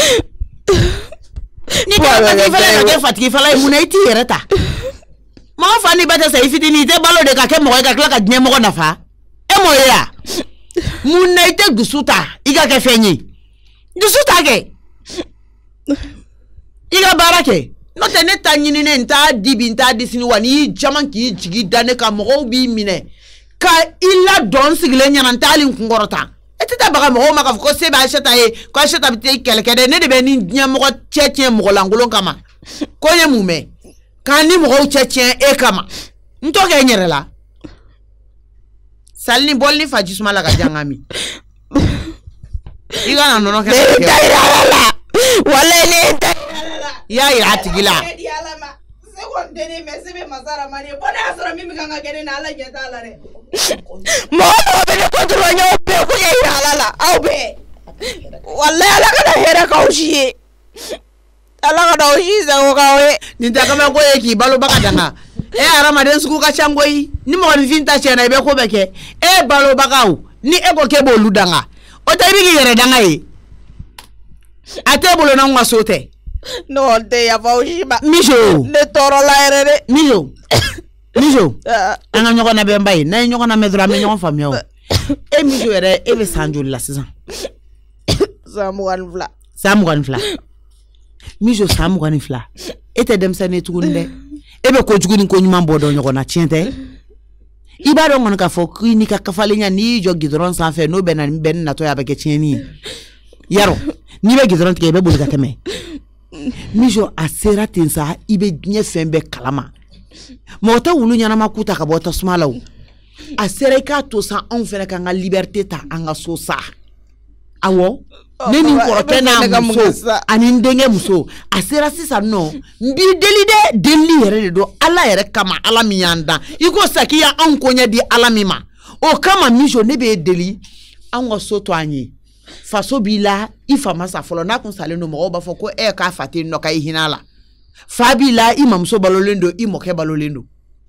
ni ka fatigi fala ka fatigi fala mu na iti yere ta ma fa ni bata sai fitini te balo de ka ke mo ka kla ka dne mo na fa e mo ya mu na ite gusuta iga ke fenyi gusuta ke iga barake no te ne ta nyini ne nta dibi nta disini wani jaman ki jigi dane ka mo bi mine ka illa don sigle nyana ntali ngorota etita baga mo ma ka ko se ba shata e ko shata bi kelke de ne de be ni nyamo cheche mo langolo kama ko ye mume kani mo cheche e kama nto ke nyerela salni bolli faji suma la ka jangami iga na no no ke wala ne ya ya tigila sekonde ne mesebe mazara mani bona asura mimi kanga gene na ala nyeta la re mo mo be ko tro nyo be ko ya ala la au be wala ala kana hera ka ushi ala kana ushi za ko ka we ni ta kama ko yeki balo baka danga e ara maden suku ka changoi ni mo ni vinta chena be ko beke e balo baka u ni e ko ke bo ludanga o ta bi yere danga yi ate bolo na ngwa sote no te ya faushima mijo ne toro la erere mijo mijo anga nyoko na bemba yi na nyoko na medra me nyoko famia o e mijo ere e be sanjo la season samu wan fla samu wan fla mijo samu wan fla ete dem sa ne tugunde e be ko juguni ko nyuma bodo nyoko na tiente iba do ngon ka fo ni ka kafale nya ni jo gidron sa fe no be na ben na to ya be ke tieni yaro ni be gidron ke be bulga teme mijo asera tensa ibe nye fembe kalama mota wulu nyana makuta ka bota smalaw asera ka to sa on fere ka nga liberté ta anga so sa awo neni ko tena muso ani ndenge muso asera sisa no mbi deli de deli yere do ala yere kama ala miyanda iko sakiya an konya di ala mima o kama mijo ne be deli anga so to anyi faso bila ifama sa folo na kun sale no mo ba fo ko e ka fati no ka hinala fabila imam so balolendo imoke balolendo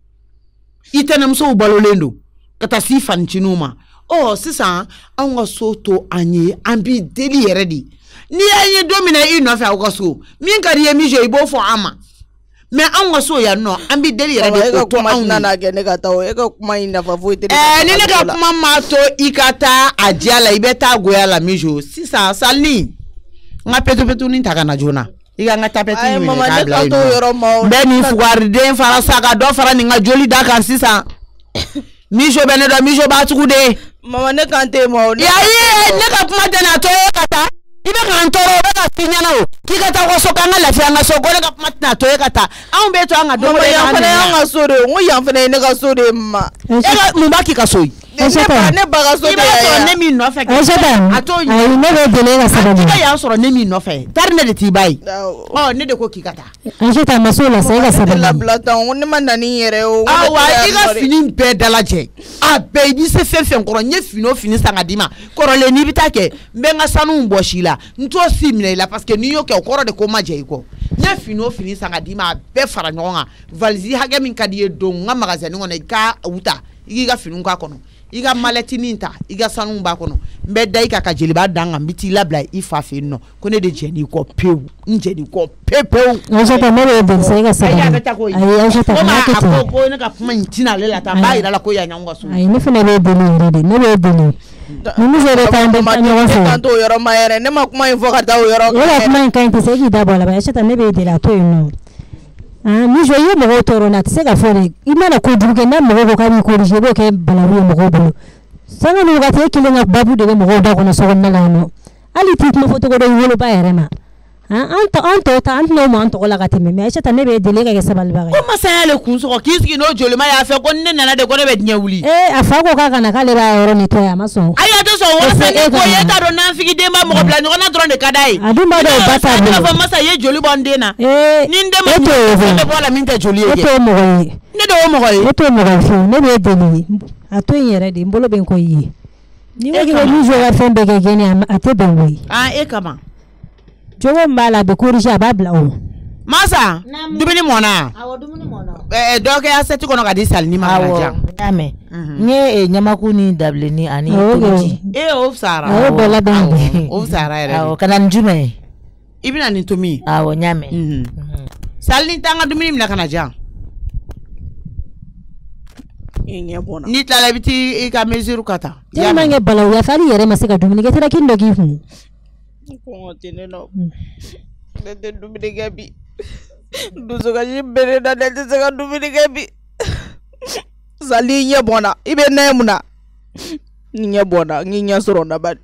itenam so balolendo kata sifan chinuma oh sisa anwa so to anyi ambi deli yeredi ni anye domina ino fa ko so min ka rie mi je ibo fo ama me anwa so ya no ambi deli yeredi ko to an na ga ne kata o e ka kuma ina fa vo deli eh ni ne ka kuma ma to ikata ajala ibeta goyala mijo sisa salni nga peto peto ni taka na jona iga nga tapeti ni mama ne ka to yoro mo beni fugar den fara saka do fara ni nga joli da kan sisa mijo bene do mijo ba tukude mama ne kante mo ya ye ne ka kuma tena to kata ibe kan toro be ka sinya na o kikata ko so kan la fi anga so ko ne ka kuma tena to kata an be to anga do mo ya fana anga so de ngo ya fana ne ka so de ma e ka mu ba ki ka so ne ba ne ba ka so de ya ne mi no fe ka ato ai ne be de ne ka sa ba ya so ne mi no fe tar ne de ti bai oh ne de ko kikata an jeta masola sai ka sa ba la blata on ne man ni yere o awa iga fini be dalaje a baby se fe fe nkoro nye fino fini sanga dima koro le ni bitake mbenga sanu mboshila nto simile la parce que ni yo ke okoro de ko maje iko nye fino fini sanga dima be fara nyonga valzi hage min kadie do nga magazine ngone ka uta iga finu ka kono iga maleti ninta iga sanu ba kono mbe dai ka ka jeliba danga mbiti labla ifa fe no kone de jeni ko pewu njeni ko pepeu aje ta mere de se ga sa ai aje ta ko ko ne ka kuma ntina lela ta ba ira la ko ya nyangwa so ai ne fene le de ne de ne le de ne ni zere ta ndo ma nyangwa so tanto yoro ma ere ne ma kuma info ka ta yoro yoro kuma kan ta se gi da bola ba aje ta ne be de la to no ah mi joye mo toro na se ga fore imana ko duge na mo ko ka mi ko je bo ke balaru mo ko bulu sanga no ga te kilenga babu de mo da ko no so na la no ali tit mo foto ko do wolo ba ere ma anto anto ta anto mo anto la gati me acha ta ne be dele ga sabal ba ko masale kun so kiski no jole ma ya fe ko ne na de ko ne be nyawuli eh afa ko ka kana kale ra yoro ni to ya maso aya to so wo se ko ye ta do na figi de ma mo bla no na dron de kadai adu ma do bata do fa masa ye joli bonde na eh ni nde ma ne bola min ta joli ye to mo yi ne do mo yi to mo yi ne be dele ato yere de mbolo ben ko yi Ni ko ko ni joga fɛn bɛɛ kɛ gɛni a tɛ bɛn koyi. Ah e kama. Jogo min b'a la a bɛ corriger a b'a bila o. Masa dumuni mɔna. Awɔ dumuni mɔna. Ɛɛ dɔ kɛ assiette kɔnɔ ka di Salini ma ka diya. Awɔ y'a mɛn. N ye ɲamaku ni dabileni ani toji. E o fisara. O bɛɛ labɛn de. O fisara yɛrɛ. Awɔ ka na ni jumɛn ye. I bɛna nin tomi. Awɔ n y'a mɛn. Salini t'an ka dumuni minɛ ka na diya. Ni tilala i bɛ t'i ka mesure ka ta. Tellement que balawu ya fali yɛrɛ ma se ka dumuni kɛ tɛra kin dɔ k'i kun. Kɔngɔ tɛ ne nɔ. Ne tɛ dumuni kɛ bi. Dusukasi bere na ne tɛ se ka dumuni kɛ bi. Sali ɲɛ bɔnna i bɛ nɛ mun na. Ni ɲɛ bɔnna n ɲɛ sɔrɔ na bari.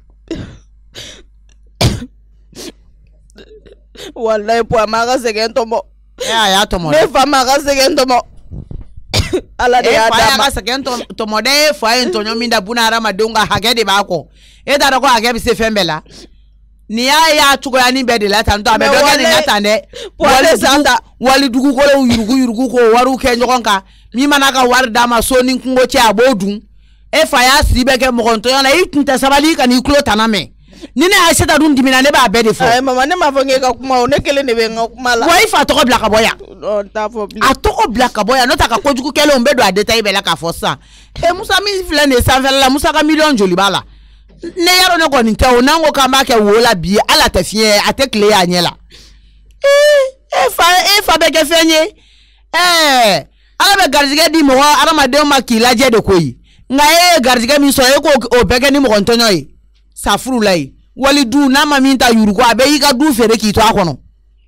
Wallahi po ma ka sɛgɛn tɔmɔ. E a y'a tɔmɔ. Ne fa ma ka sɛgɛn tɔmɔ. Ala de y'a d'a ma. E fa y'a ka sɛgɛn tɔmɔ dɛ e fa ye ntɔɲɔ min da buna hadamadenw ka hakɛ de b'a kɔ. E t'a dɔn ko hakɛ bɛ se fɛn bɛɛ la. Ni y'a y'a cogoya ni bɛɛ de la tan tɔ a bɛ dɔ kɛ nin na tan dɛ. Wali dugu wali dugukolow yurugu yurugu k'o wariw kɛ ɲɔgɔn kan. Min mana ka wari d'a ma so ni kungo cɛ a b'o dun. E fa y'a si bɛ kɛ mɔgɔ ntɔɲɔ la i tun tɛ sabali ka n'i tulo tana mɛn. Ni ne Aïssata dun dimina ne b'a bɛɛ de fɔ. Ayi mama ne m'a fɔ n k'e ka kuma o ne kelen de bɛ n ka kuma la. Wa i fa tɔgɔ bila ka bɔ yan. Non t'a fɔ bilen. A tɔgɔ bila ka bɔ yan n'o tɛ ka kojugu kɛlenw bɛ don a détail bɛɛ la k'a fɔ sisan. E Musa min filɛ nin ye sanfɛla la Musa ka miliyɔn joli b'a la. Ne yɔrɔ ne kɔni tɛ o n'an ko k'an b'a kɛ wo la bi ala tɛ fiɲɛ a tɛ tile y'a ɲɛ la. Ee e fa e fa bɛ kɛ fɛn ye. Ɛɛ ala bɛ garizigɛ di mɔgɔ hadamadenw ma k'i lajɛ de koyi. Nka e ye garizigɛ min sɔrɔ e k'o bɛɛ kɛ ni mɔgɔ ntɔɲɔ ye. Sa furu la ye. Wali du n'a ma min ta yurugu a bɛ i ka du feere k'i to a kɔnɔ.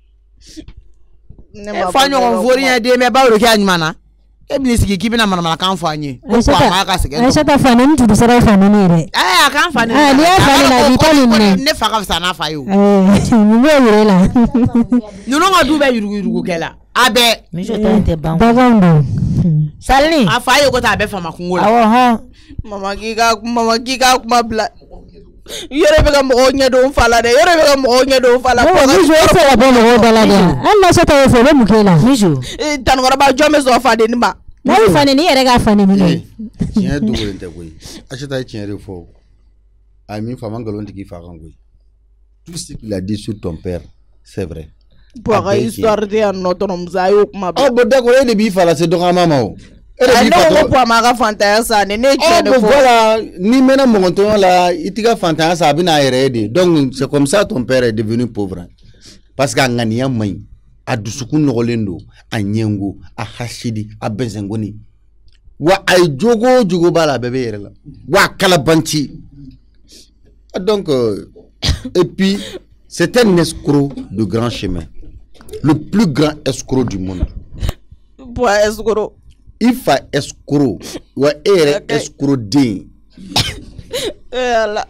E fa ɲɔgɔn fori ɲɛ den bɛɛ bawo de kɛ a ɲuman na. E bɛ n'i sigi k'i bɛna manamanakan fɔ an ye. Aïssata fa ne tudu sara fa ne yɛrɛ. Ɛɛ a k'an fa ne. N'i y'a fa ne la i tɛ nin minɛ. Ne fa ka fisa n'a fa ye o. Nin b'o yɛrɛ la. Ninnu ka du bɛ yurugu yurugu kɛ la. A bɛɛ. Misi ta in tɛ ban. Baganw don. Salini. A fa ye ko ta a bɛ fama kungo la. Awɔ hɔn. Mama k'i ka mama k'i ka kuma bila. Yɔrɔ bɛ ka mɔgɔw ɲɛdon fa la dɛ yɔrɔ bɛ ka mɔgɔw ɲɛdon fa la. Misi e tɛ ka bɔ mɔgɔw da la dɛ. Hali Aïssata y'o fɔ o bɛ mun k'e la. Misi. Tanukɔrɔba jɔn bɛ sɔn fadenni ma. N'a bɛ fa neni i yɛrɛ k'a fa neni dɛ. Tiɲɛ dogolen tɛ koyi. Aïssata ye tiɲɛ de fɔ. A ye min fɔ a man nkalon tig'i fa kan koyi. Tout ce qu'il a dit sur ton père c'est vrai. Bon a ka histoire tɛ yan nɔ tɔnɔ Musa a y'o kuma bila. Ɔ bon d'accord e de b'i fa lase dɔgɔyama ma o. Ne ko ko a ma ka fantanya sa ne ne tiɲɛ de fɔ. Voilà ni mɛnna mɔgɔntɔɲɔ la i t'i ka fantanya sa a bɛ n'a yɛrɛ ye de donc c'est comme ça ton père est devenu pauvre parce que a ŋaniya man ɲi a dusukun nɔgɔlen don a ɲɛngo a hasidi a bɛnsɛngoni wa a ye jogo o jogo b'a la a bɛɛ bɛ yɛrɛ la wa a kalabanci donc euh, et puis c'est un escroc de grand chemin le plus grand escroc du monde. Bon escroc. I fa escroc wa e yɛrɛ escroc den. Eh ala.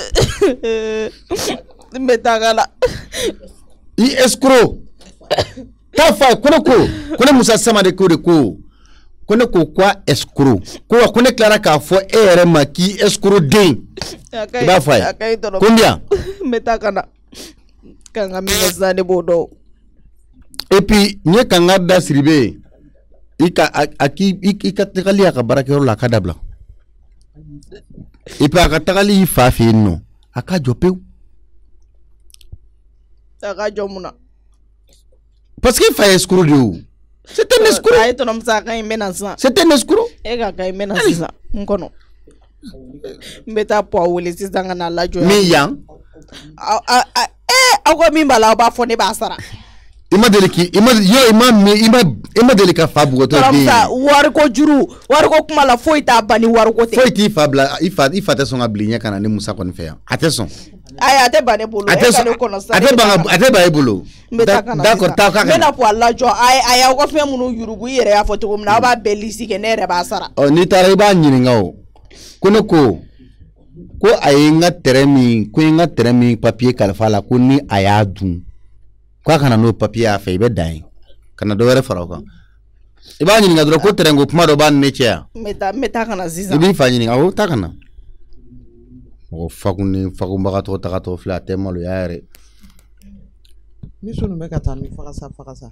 N bɛ taa la. I escroc. Ta fa ko ne ko ko ne Musa Samare ko de ko ko ne ko quoi escroc ko wa ko ne tilara k'a fɔ e yɛrɛ ma k'i escroc den. I b'a fɔ a ye. Combien? N bɛ taa ka na. Kan ka min kɛ sisan ne b'o dɔn. Et puis n ye kangari da Sidibe i ka a k'i i ka tagali a ka baarakɛyɔrɔ la a ka dabila. Et puis a ka tagali i fa fɛ yen nɔ a ka jɔ pewu. A ka jɔ mun na? Parce que fa ye escroc de o. C'est un escroc. A ye tɔnɔ Musa a ka ɲi n bɛ na sisan. C'est un escroc. E ka kan n bɛ na sisan n kɔnɔ. N bɛ taa puwa wele sisan ka na lajɔ. Min yan. Eh aw ka min b'a la aw b'a fɔ ne b'a sara. I ma deli ki i ma yo i ma i ma i ma deli ka fa bugɔtɔ den. Musa wariko juru wariko kuma la foyi t'a ban ni wariko tɛ. Foyi t'i fa bila i fa i fa tɛ sɔn ka bili ɲɛ ka na ni Musa kɔni fɛ yan a tɛ sɔn. Ayi a tɛ ban ne bolo. A tɛ sɔn a tɛ ban a tɛ ban e bolo. D'accord taa ka na. N bɛna puwa lajɔ a y'aw ka fɛn minnu yurugu i yɛrɛ y'a fɔ cogo min na aw b'a bɛɛ lisi kɛ ne yɛrɛ b'a sara. Ɔ n'i taara i b'a ɲininka o ko ne ko ko a ye n ka terrain min ko n ka terrain min papier kalifa la ko ni a y'a dun. Ko kana n'o papier a fɛ i bɛ dan ye kana dɔ wɛrɛ fara o kan i b'a ɲininka dɔrɔn ko terrain ko kuma dɔ b'a ni ne cɛ yan. N bɛ taa n bɛ taa ka na sisan. I b'i fa ɲininka awɔ taa ka na. Mɔgɔ fakun ni fakunbagatɔ tagatɔ filɛ a tɛ maloya yɛrɛ. Misi ninnu bɛ ka taa ni fagasa fagasa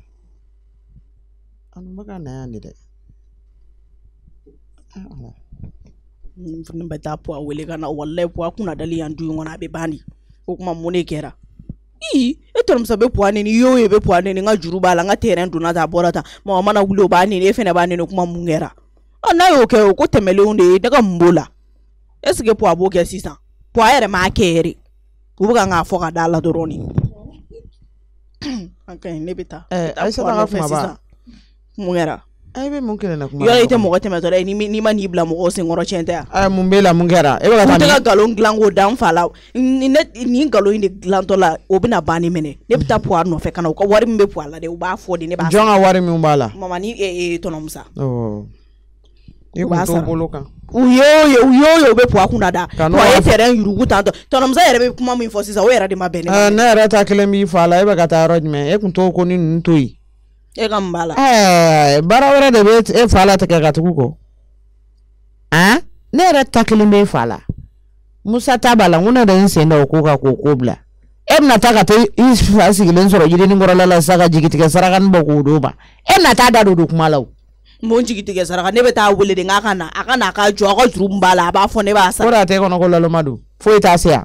a ninnu bɛ ka na yan de dɛ. n bɛ taa puwa wele ka na wallahi puwa kuna dali yan du kɔnɔ a bɛ ban de o kuma mun de kɛra ii e tɔrɔmuso bɛ puwa neni yo ye bɛ puwa neni n ka juru b'a la n ka terrain donna ta a bɔra ta mɔgɔ mana wuli o b'a neni e fɛnɛ b'a neni kuma mun kɛra n'a y'o kɛ o ko tɛmɛlenw de ye daga mun b'o la est ce que puwa b'o kɛ sisan puwa yɛrɛ m'a kɛ yɛrɛ u bɛ ka k'a fɔ ka da la dɔrɔn ni an ka ɲi ne bɛ taa Aïssata ka kuma ba mun kɛra ai bɛ mun kɛnɛ na kuma yɔrɔ i tɛ mɔgɔ tɛmɛtɔ dɛ n'i ma n'i bila mɔgɔw senkɔrɔ tiɲɛ tɛ yan ai mun bɛ la mun kɛra e bɛ ka taa n tɛ ka nkalon dilan k'o da n fa la nin nkalon in de dilantɔ la o bɛna ban ne minɛ ne bɛ taa puwa nɔfɛ ka na u ka wari min bɛ puwa la dɛ u b'a fɔ de ne b'a jɔn ka wari min b'a la mama ni tɔnɔmusa i kun t'o bolo kan u y'o ye u y'o ye u bɛ puwa kunna da puwa ye terrain yurugu tantɔ tɔnɔmusa yɛrɛ bɛ kuma min fɔ sisan o yɛrɛ de ma bɛn ne ma ne yɛrɛ ta kelen b'i fa la e bɛ ka taa yɔrɔ jumɛn e kun t'o ko ni ninnu to yen e ka mun b'a la ɛɛ baara wɛrɛ de bɛ e fa la tigɛ ka tugu kɔ han ne yɛrɛ ta kelen bɛ e fa la Musa ta b'a la n ko ne yɛrɛ n sen da o ko kan k'o ko bila e bɛna taa ka taa i fa sigilen sɔrɔ yirinin kɔrɔla la sisan ka jigitigɛ saraka bɔ k'o d'o ma e bɛna taa da don don kuma la o mun jigitigɛ saraka ne bɛ taa wele de n k'a ka na a ka na a ka jɔ a ka juru min b'a la a b'a fɔ ne b'a sara o de a tɛ kɔnɔ ko laloma don foyi t'a se yan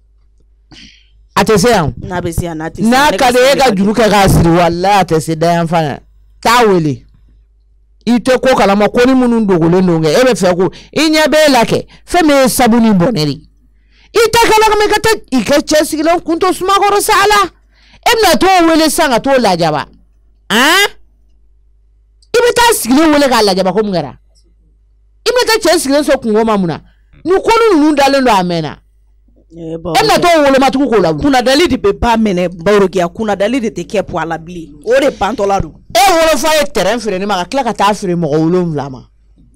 a tɛ se yan n'a bɛ se yan n'a tɛ se n'a ka di e ka juru kɛ k'a siri walahi a tɛ se dayan fan yan taa wele i tɛ ko kalama ko ni minnu dogolen don kɛ e bɛ fɛ ko i ɲɛ bɛ e la kɛ fɛn min ye sabu ni bɔnɛ de i tɛ kɛ la ka i ka taa i ka cɛ sigilen kun to sumakɔrɔ sa la e bɛna t'o wele sisan ka t'o lajaba han i bɛ taa sigilen wele k'a lajaba ko mun kɛra i bɛ taa cɛ sigilen sɔrɔ kungo ma mun na ni ko ninnu dalen don a mɛnna e bɛna t'o wolomatugu k'o la kunnadali de bɛ ba minɛ Barokiya kunnadali de tɛ kɛ puwa la bilen o de bantɔla don e wolofa ye terrain feere ne ma ka tila ka taa feere mɔgɔ wolonwula ma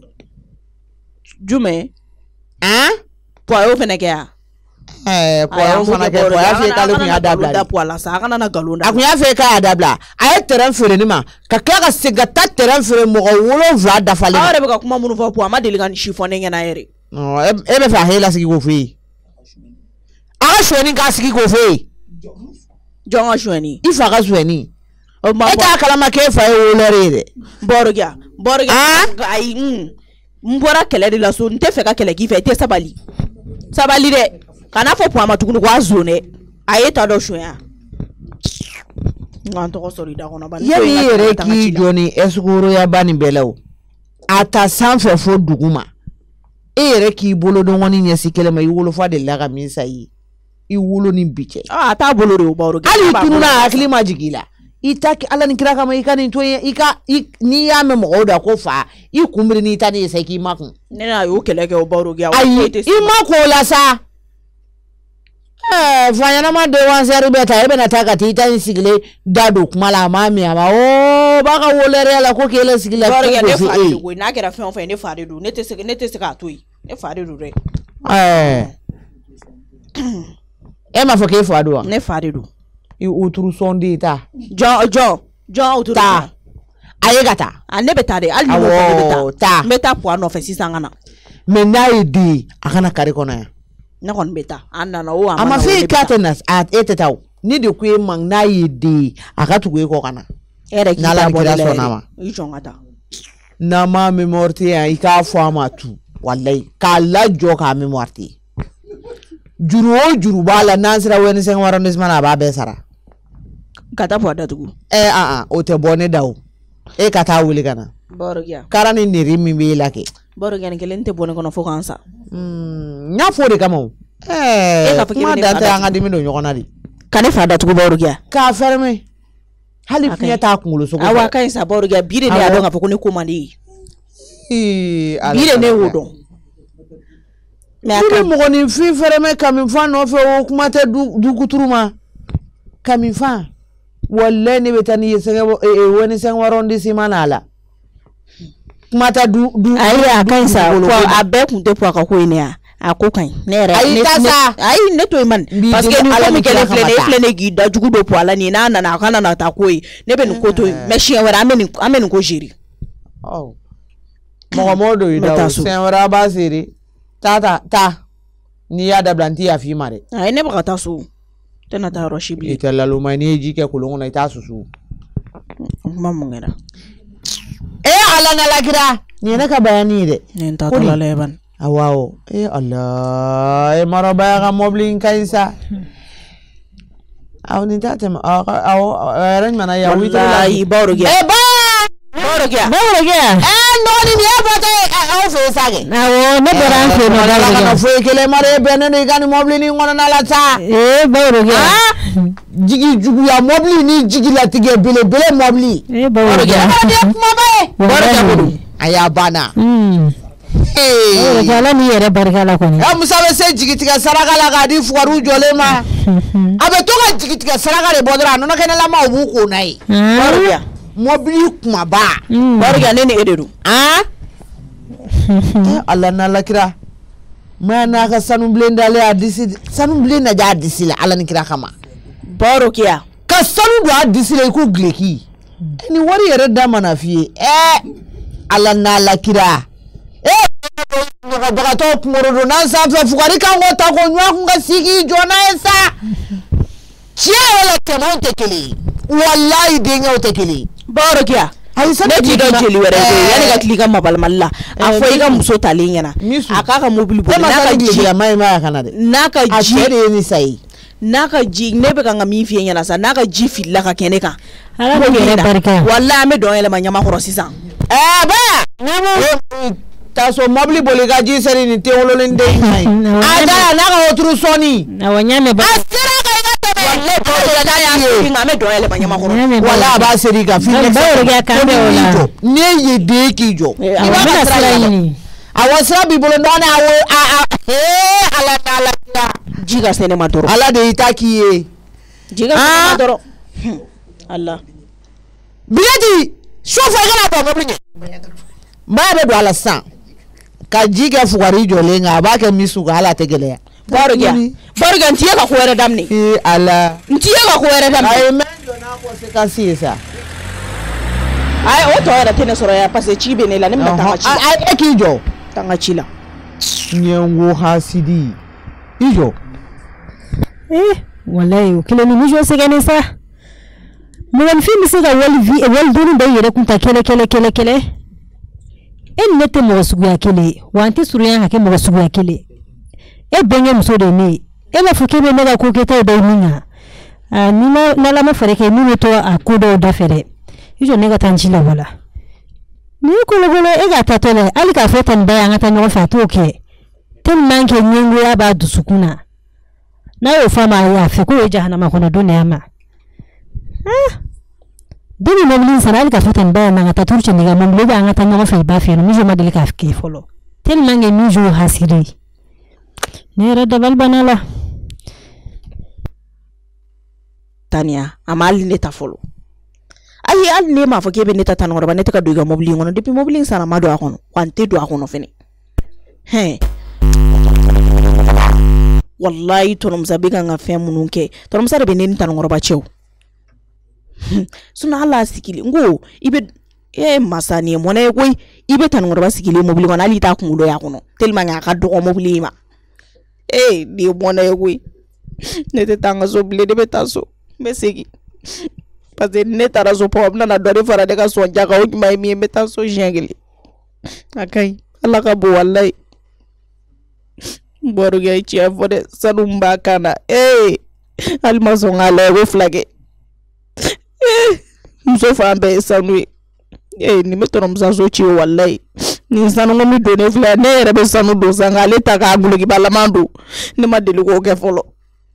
jumɛn han puwa y'o fɛnɛ kɛ yan ɛɛ puwa y'o fana kɛ puwa y'a fɔ e k'ale kun y'a dabila de puwa la sa a kana na nkalon da a kun y'a fɔ e k'a y'a dabila a ye terrain feere ne ma ka tila ka segin ka taa terrain feere mɔgɔ wolonwula dafalen aw yɛrɛ bɛ ka kuma minnu fɔ puwa a ma deli ka nin si fɔ ne ɲɛna yɛrɛ e bɛ fɛ a hɛ lasigi k'o fɔ ye a ka suɲɛni k'a sigi k'o fɔ ye jɔn ka suɲɛni i fa ka suɲɛni e t'a kalama k'e fa ye wolɛri ye dɛ Barokiya Barokiya ayi n bɔra kɛlɛ de la so n tɛ fɛ ka kɛlɛ k'i fɛ i tɛ sabali sabali dɛ kana fɔ puwa ma tuguni k'a zon dɛ a ye ta dɔ suɲɛ n ka n tɔgɔ sɔrɔ i da kɔnɔ bani yanni i yɛrɛ k'i jɔ ni esukoroyaba nin bɛɛ la o a ta sanfɛ fo dugu ma e yɛrɛ k'i bolo dɔgɔnin ɲɛsi kɛlɛ ma i wolofa de la ka min sa i ye i wolo ni bi cɛ a t'a bolo de o Barokiya hali i tununa a hakili ma jigin i la i ta Ala ni kira kama i ka nin to ye i ka n'i y'a mɛn mɔgɔw da ko fa i kunbiri n'i ta de ye sa i k'i ma kun ne n'a y'o kɛlɛ kɛ o Barokiya ayi i ma k'o la sa ɛɛ fa ɲɛnama dewansɛri bɛ ta e bɛna taa ka t'i ta in sigilen da don kuma la a m'a mɛn a ma o b'a ka wolɛriya la ko k'e la sigi la Barokiya ne fa de don n'a kɛra fɛn o fɛn ne fa de don ne tɛ se ne tɛ se k'a to yen ne fa de don dɛ ɛɛ e m'a fɔ k'e fa don wa ne fa de don i uturu sɔnden ta jɔn jɔn jɔn uturu ta a ye ka taa a ne bɛ taa dɛ hali ni ne bɛ taa n bɛ taa puwa nɔfɛ sisan ka na mɛ n'a ye den ye a kana kari kɔnɔ yan ne kɔni bɛ taa a nana o a ma fɔ e k'a tɛ na e tɛ taa o ni de ko e ma n'a ye den ye a ka tugu e kɔ ka na e yɛrɛ k'i ta bɔ ne la yɛrɛ i jɔn ka taa n'a ma mémoire tɛ yan i k'a fɔ a ma tu walayi k'a lajɔ k'a mémoire tɛ juru o juru b'a la n'an sera W N cinq arrondissement na a b'a bɛɛ sara ka taa puwa datugu ɛ an o tɛ bɔ ne da o e ka taa wele ka na Barokiya kara ni neri min b'e la kɛ Barokiya nin kelen tɛ bɔ ne kɔnɔ fo k'an sa n y'a fɔ o de kama o ɛɛ kuma dan tɛ an ka dimi don ɲɔgɔn na de ka ne fa datugu Barokiya k'a fermer hali fiɲɛ t'a kunkolo sogo awɔ a ka ɲi sa Barokiya bi de ne y'a dɔn k'a fɔ ko ne ko man di ye bi de ne y'o dɔn mais a ka mɔgɔninfin fermer Kamifan nɔfɛ o kuma tɛ du kuturu ma Kamifan wallahi ne bɛ taa ni ye W N cinq arrondissement na la kuma tɛ du du ayi a ka ɲi sa a bɛɛ kun tɛ puwa ka ko ye ne ya a ko ka ɲi ne yɛrɛ ayi ta sa ayi ne to yen man parce que ni ko min kɛlen filɛ ne e filɛ ne k'i da jugu don puwa la nin n'a nana a ka nana taa ko ye ne bɛ nin ko to yen mais siɲɛ wɛrɛ an bɛ nin an bɛ nin ko gérer mɔgɔ m'o don i da o siɲɛ wɛrɛ a b'a seere taa ta taa n'i y'a dabila n t'i yafa i ma dɛ ayi ne bɛ ka taa so tɛna taa yɔrɔ si bilen i tɛ laloma n'i ye ji kɛ kolon kɔnɔ i t'a susu kuma mun kɛra e Ala n'Alakira nin ye ne ka bayani ye dɛ ne n taatɔla la ye bani Awao. Eh Allah. Eh marabaya ka mobling kaisa. Aw ni tata ma aw ran mana ya wita wallahi bawrugiya eh ba bawrugiya bawrugiya eh no ni ne ba ta aw fe sage awo ne boran fe no dala kana fe kele mare bene ni gani mobli ni ngona na la ta eh bawrugiya jigi jugu ya mobli ni jigi la tige bele bele mobli eh bawrugiya bawrugiya aya bana mm eh jala ni yere barkala ko ni ya musabe se jigi tiga saraka la ga di fuaru jole ma abe to ga jigi tiga saraka le bodra no kana la ma obu ko nai bawrugiya mobili kuma ba bawrugiya ne ne ederu ah Allah na lakira mana ka sanu blenda le adisi sanu blenda ja adisi la Allah ni kira kama bawrugiya ka sanu do adisi le ko gleki ni wari yere da mana fie eh Allah na lakira eh ka daga to kumoro na sa fa fukari kan go ta ko nwa kunga sigi jona esa chia wala kemo tekeli wallahi denga tekeli bawrugiya ai san ne ti don jeli were de yani ga klika mabal malla afoi ga muso talin yana aka ka mobile bo na ka ji mai mai kana de na ka ji a ni sai na ka ji ne be kan mi fiye yana sa na ka ji filla ka kene ka ala ko yere barka wallahi me don ele manyama horo sisan eh ba nemo taso mobile bo le ga ji seri ni te wolo le ndey mai ada na ka otru soni na wanyame ba asira ka ga tabe wallahi bo ya da ya finga me don ele manyama horo wala ba seri ka fi ne bawrugiya ka be wala ne ye de ki jo ni ba sira ni awasira bibolo ndona awo a eh ala na ala jiga sene madoro ala de itakiye jiga sene madoro Allah bileti shofa gana ba moblinye ba be do ala san ka jiga fugari jole nga ba ke misu ga ala tegele ya bawrugiya bawrugiya ntiye ka kuwere damni eh ala ntiye ka kuwere damni ay menjo na ko se ka siesa ay o to era tene soro ya passe chibe ne la nimba tanga chi ay ki jo tanga chila nyengo hasidi ijo eh wallahi kile ni mijo segene sa mwen fi misiga wal vi wal doni da yere kunta kele kele kele kele en nete mo sugu ya kele wanti suru ya hake mo sugu ya kele e benye muso de ni e la fuke be mega ko keta da ninga a ni na na la ma fere ke ni to a ko do da fere ijo nega tanjila wala ni ko lo bolo e ga tatole ali ka fetan da ya ngata no fa to ke ten manke nyengo ya ba dusukuna na yo fama ya fe ko jahannama kono dunya ma ah deni moblin sanal ka fetan da na ngata turche ni ga moble ba ngata no fa ba fe no mi joma deli ka ke folo ten mange mi jo hasiri ne rada bal banala tania amali ne ta folo ayi al ne ma foke be ne ta tan ngoro ba ne ta ka duga mobli ngono depuis mobli sana ma do akono kwante do akono fini he wallahi tonom zabiga nga fe mununke tonom sare be ne tan ngoro ba chew suna ala sikili ngo ibe e masani mona koy ibe tan ngoro ba sikili mobli ngono ali ta kumulo ya kono telma nga ka do mobli ma e di mona koy ne te tanga so ble de betaso mesegi parce que ne tara so problem na do fara de ka so jaga o mai mi meta so jengeli akai ala ka bo wallahi boru gay ci afode sanum bakana eh almaso ngale go flage eh muso fambe sanu eh ni metonom sa so ci wallahi ni sanu ngomi do ne fla ne rebe sanu do sangale ta ka gulo gi balamandu ni ma delu ko ke folo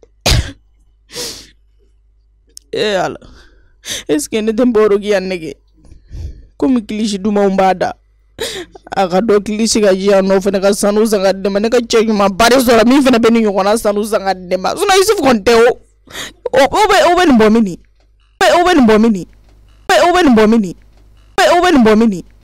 eh ala est-ce que ne demboru gi annege comme cliché duma umbada aga do cliché ga ji no fene ka sanu sanga de mane ka check ma bare sora mi fene beni ngona sanu sanga de ma suna yusuf konte o o be o be mbomini be o be mbomini be o be mbomini be o be mbomini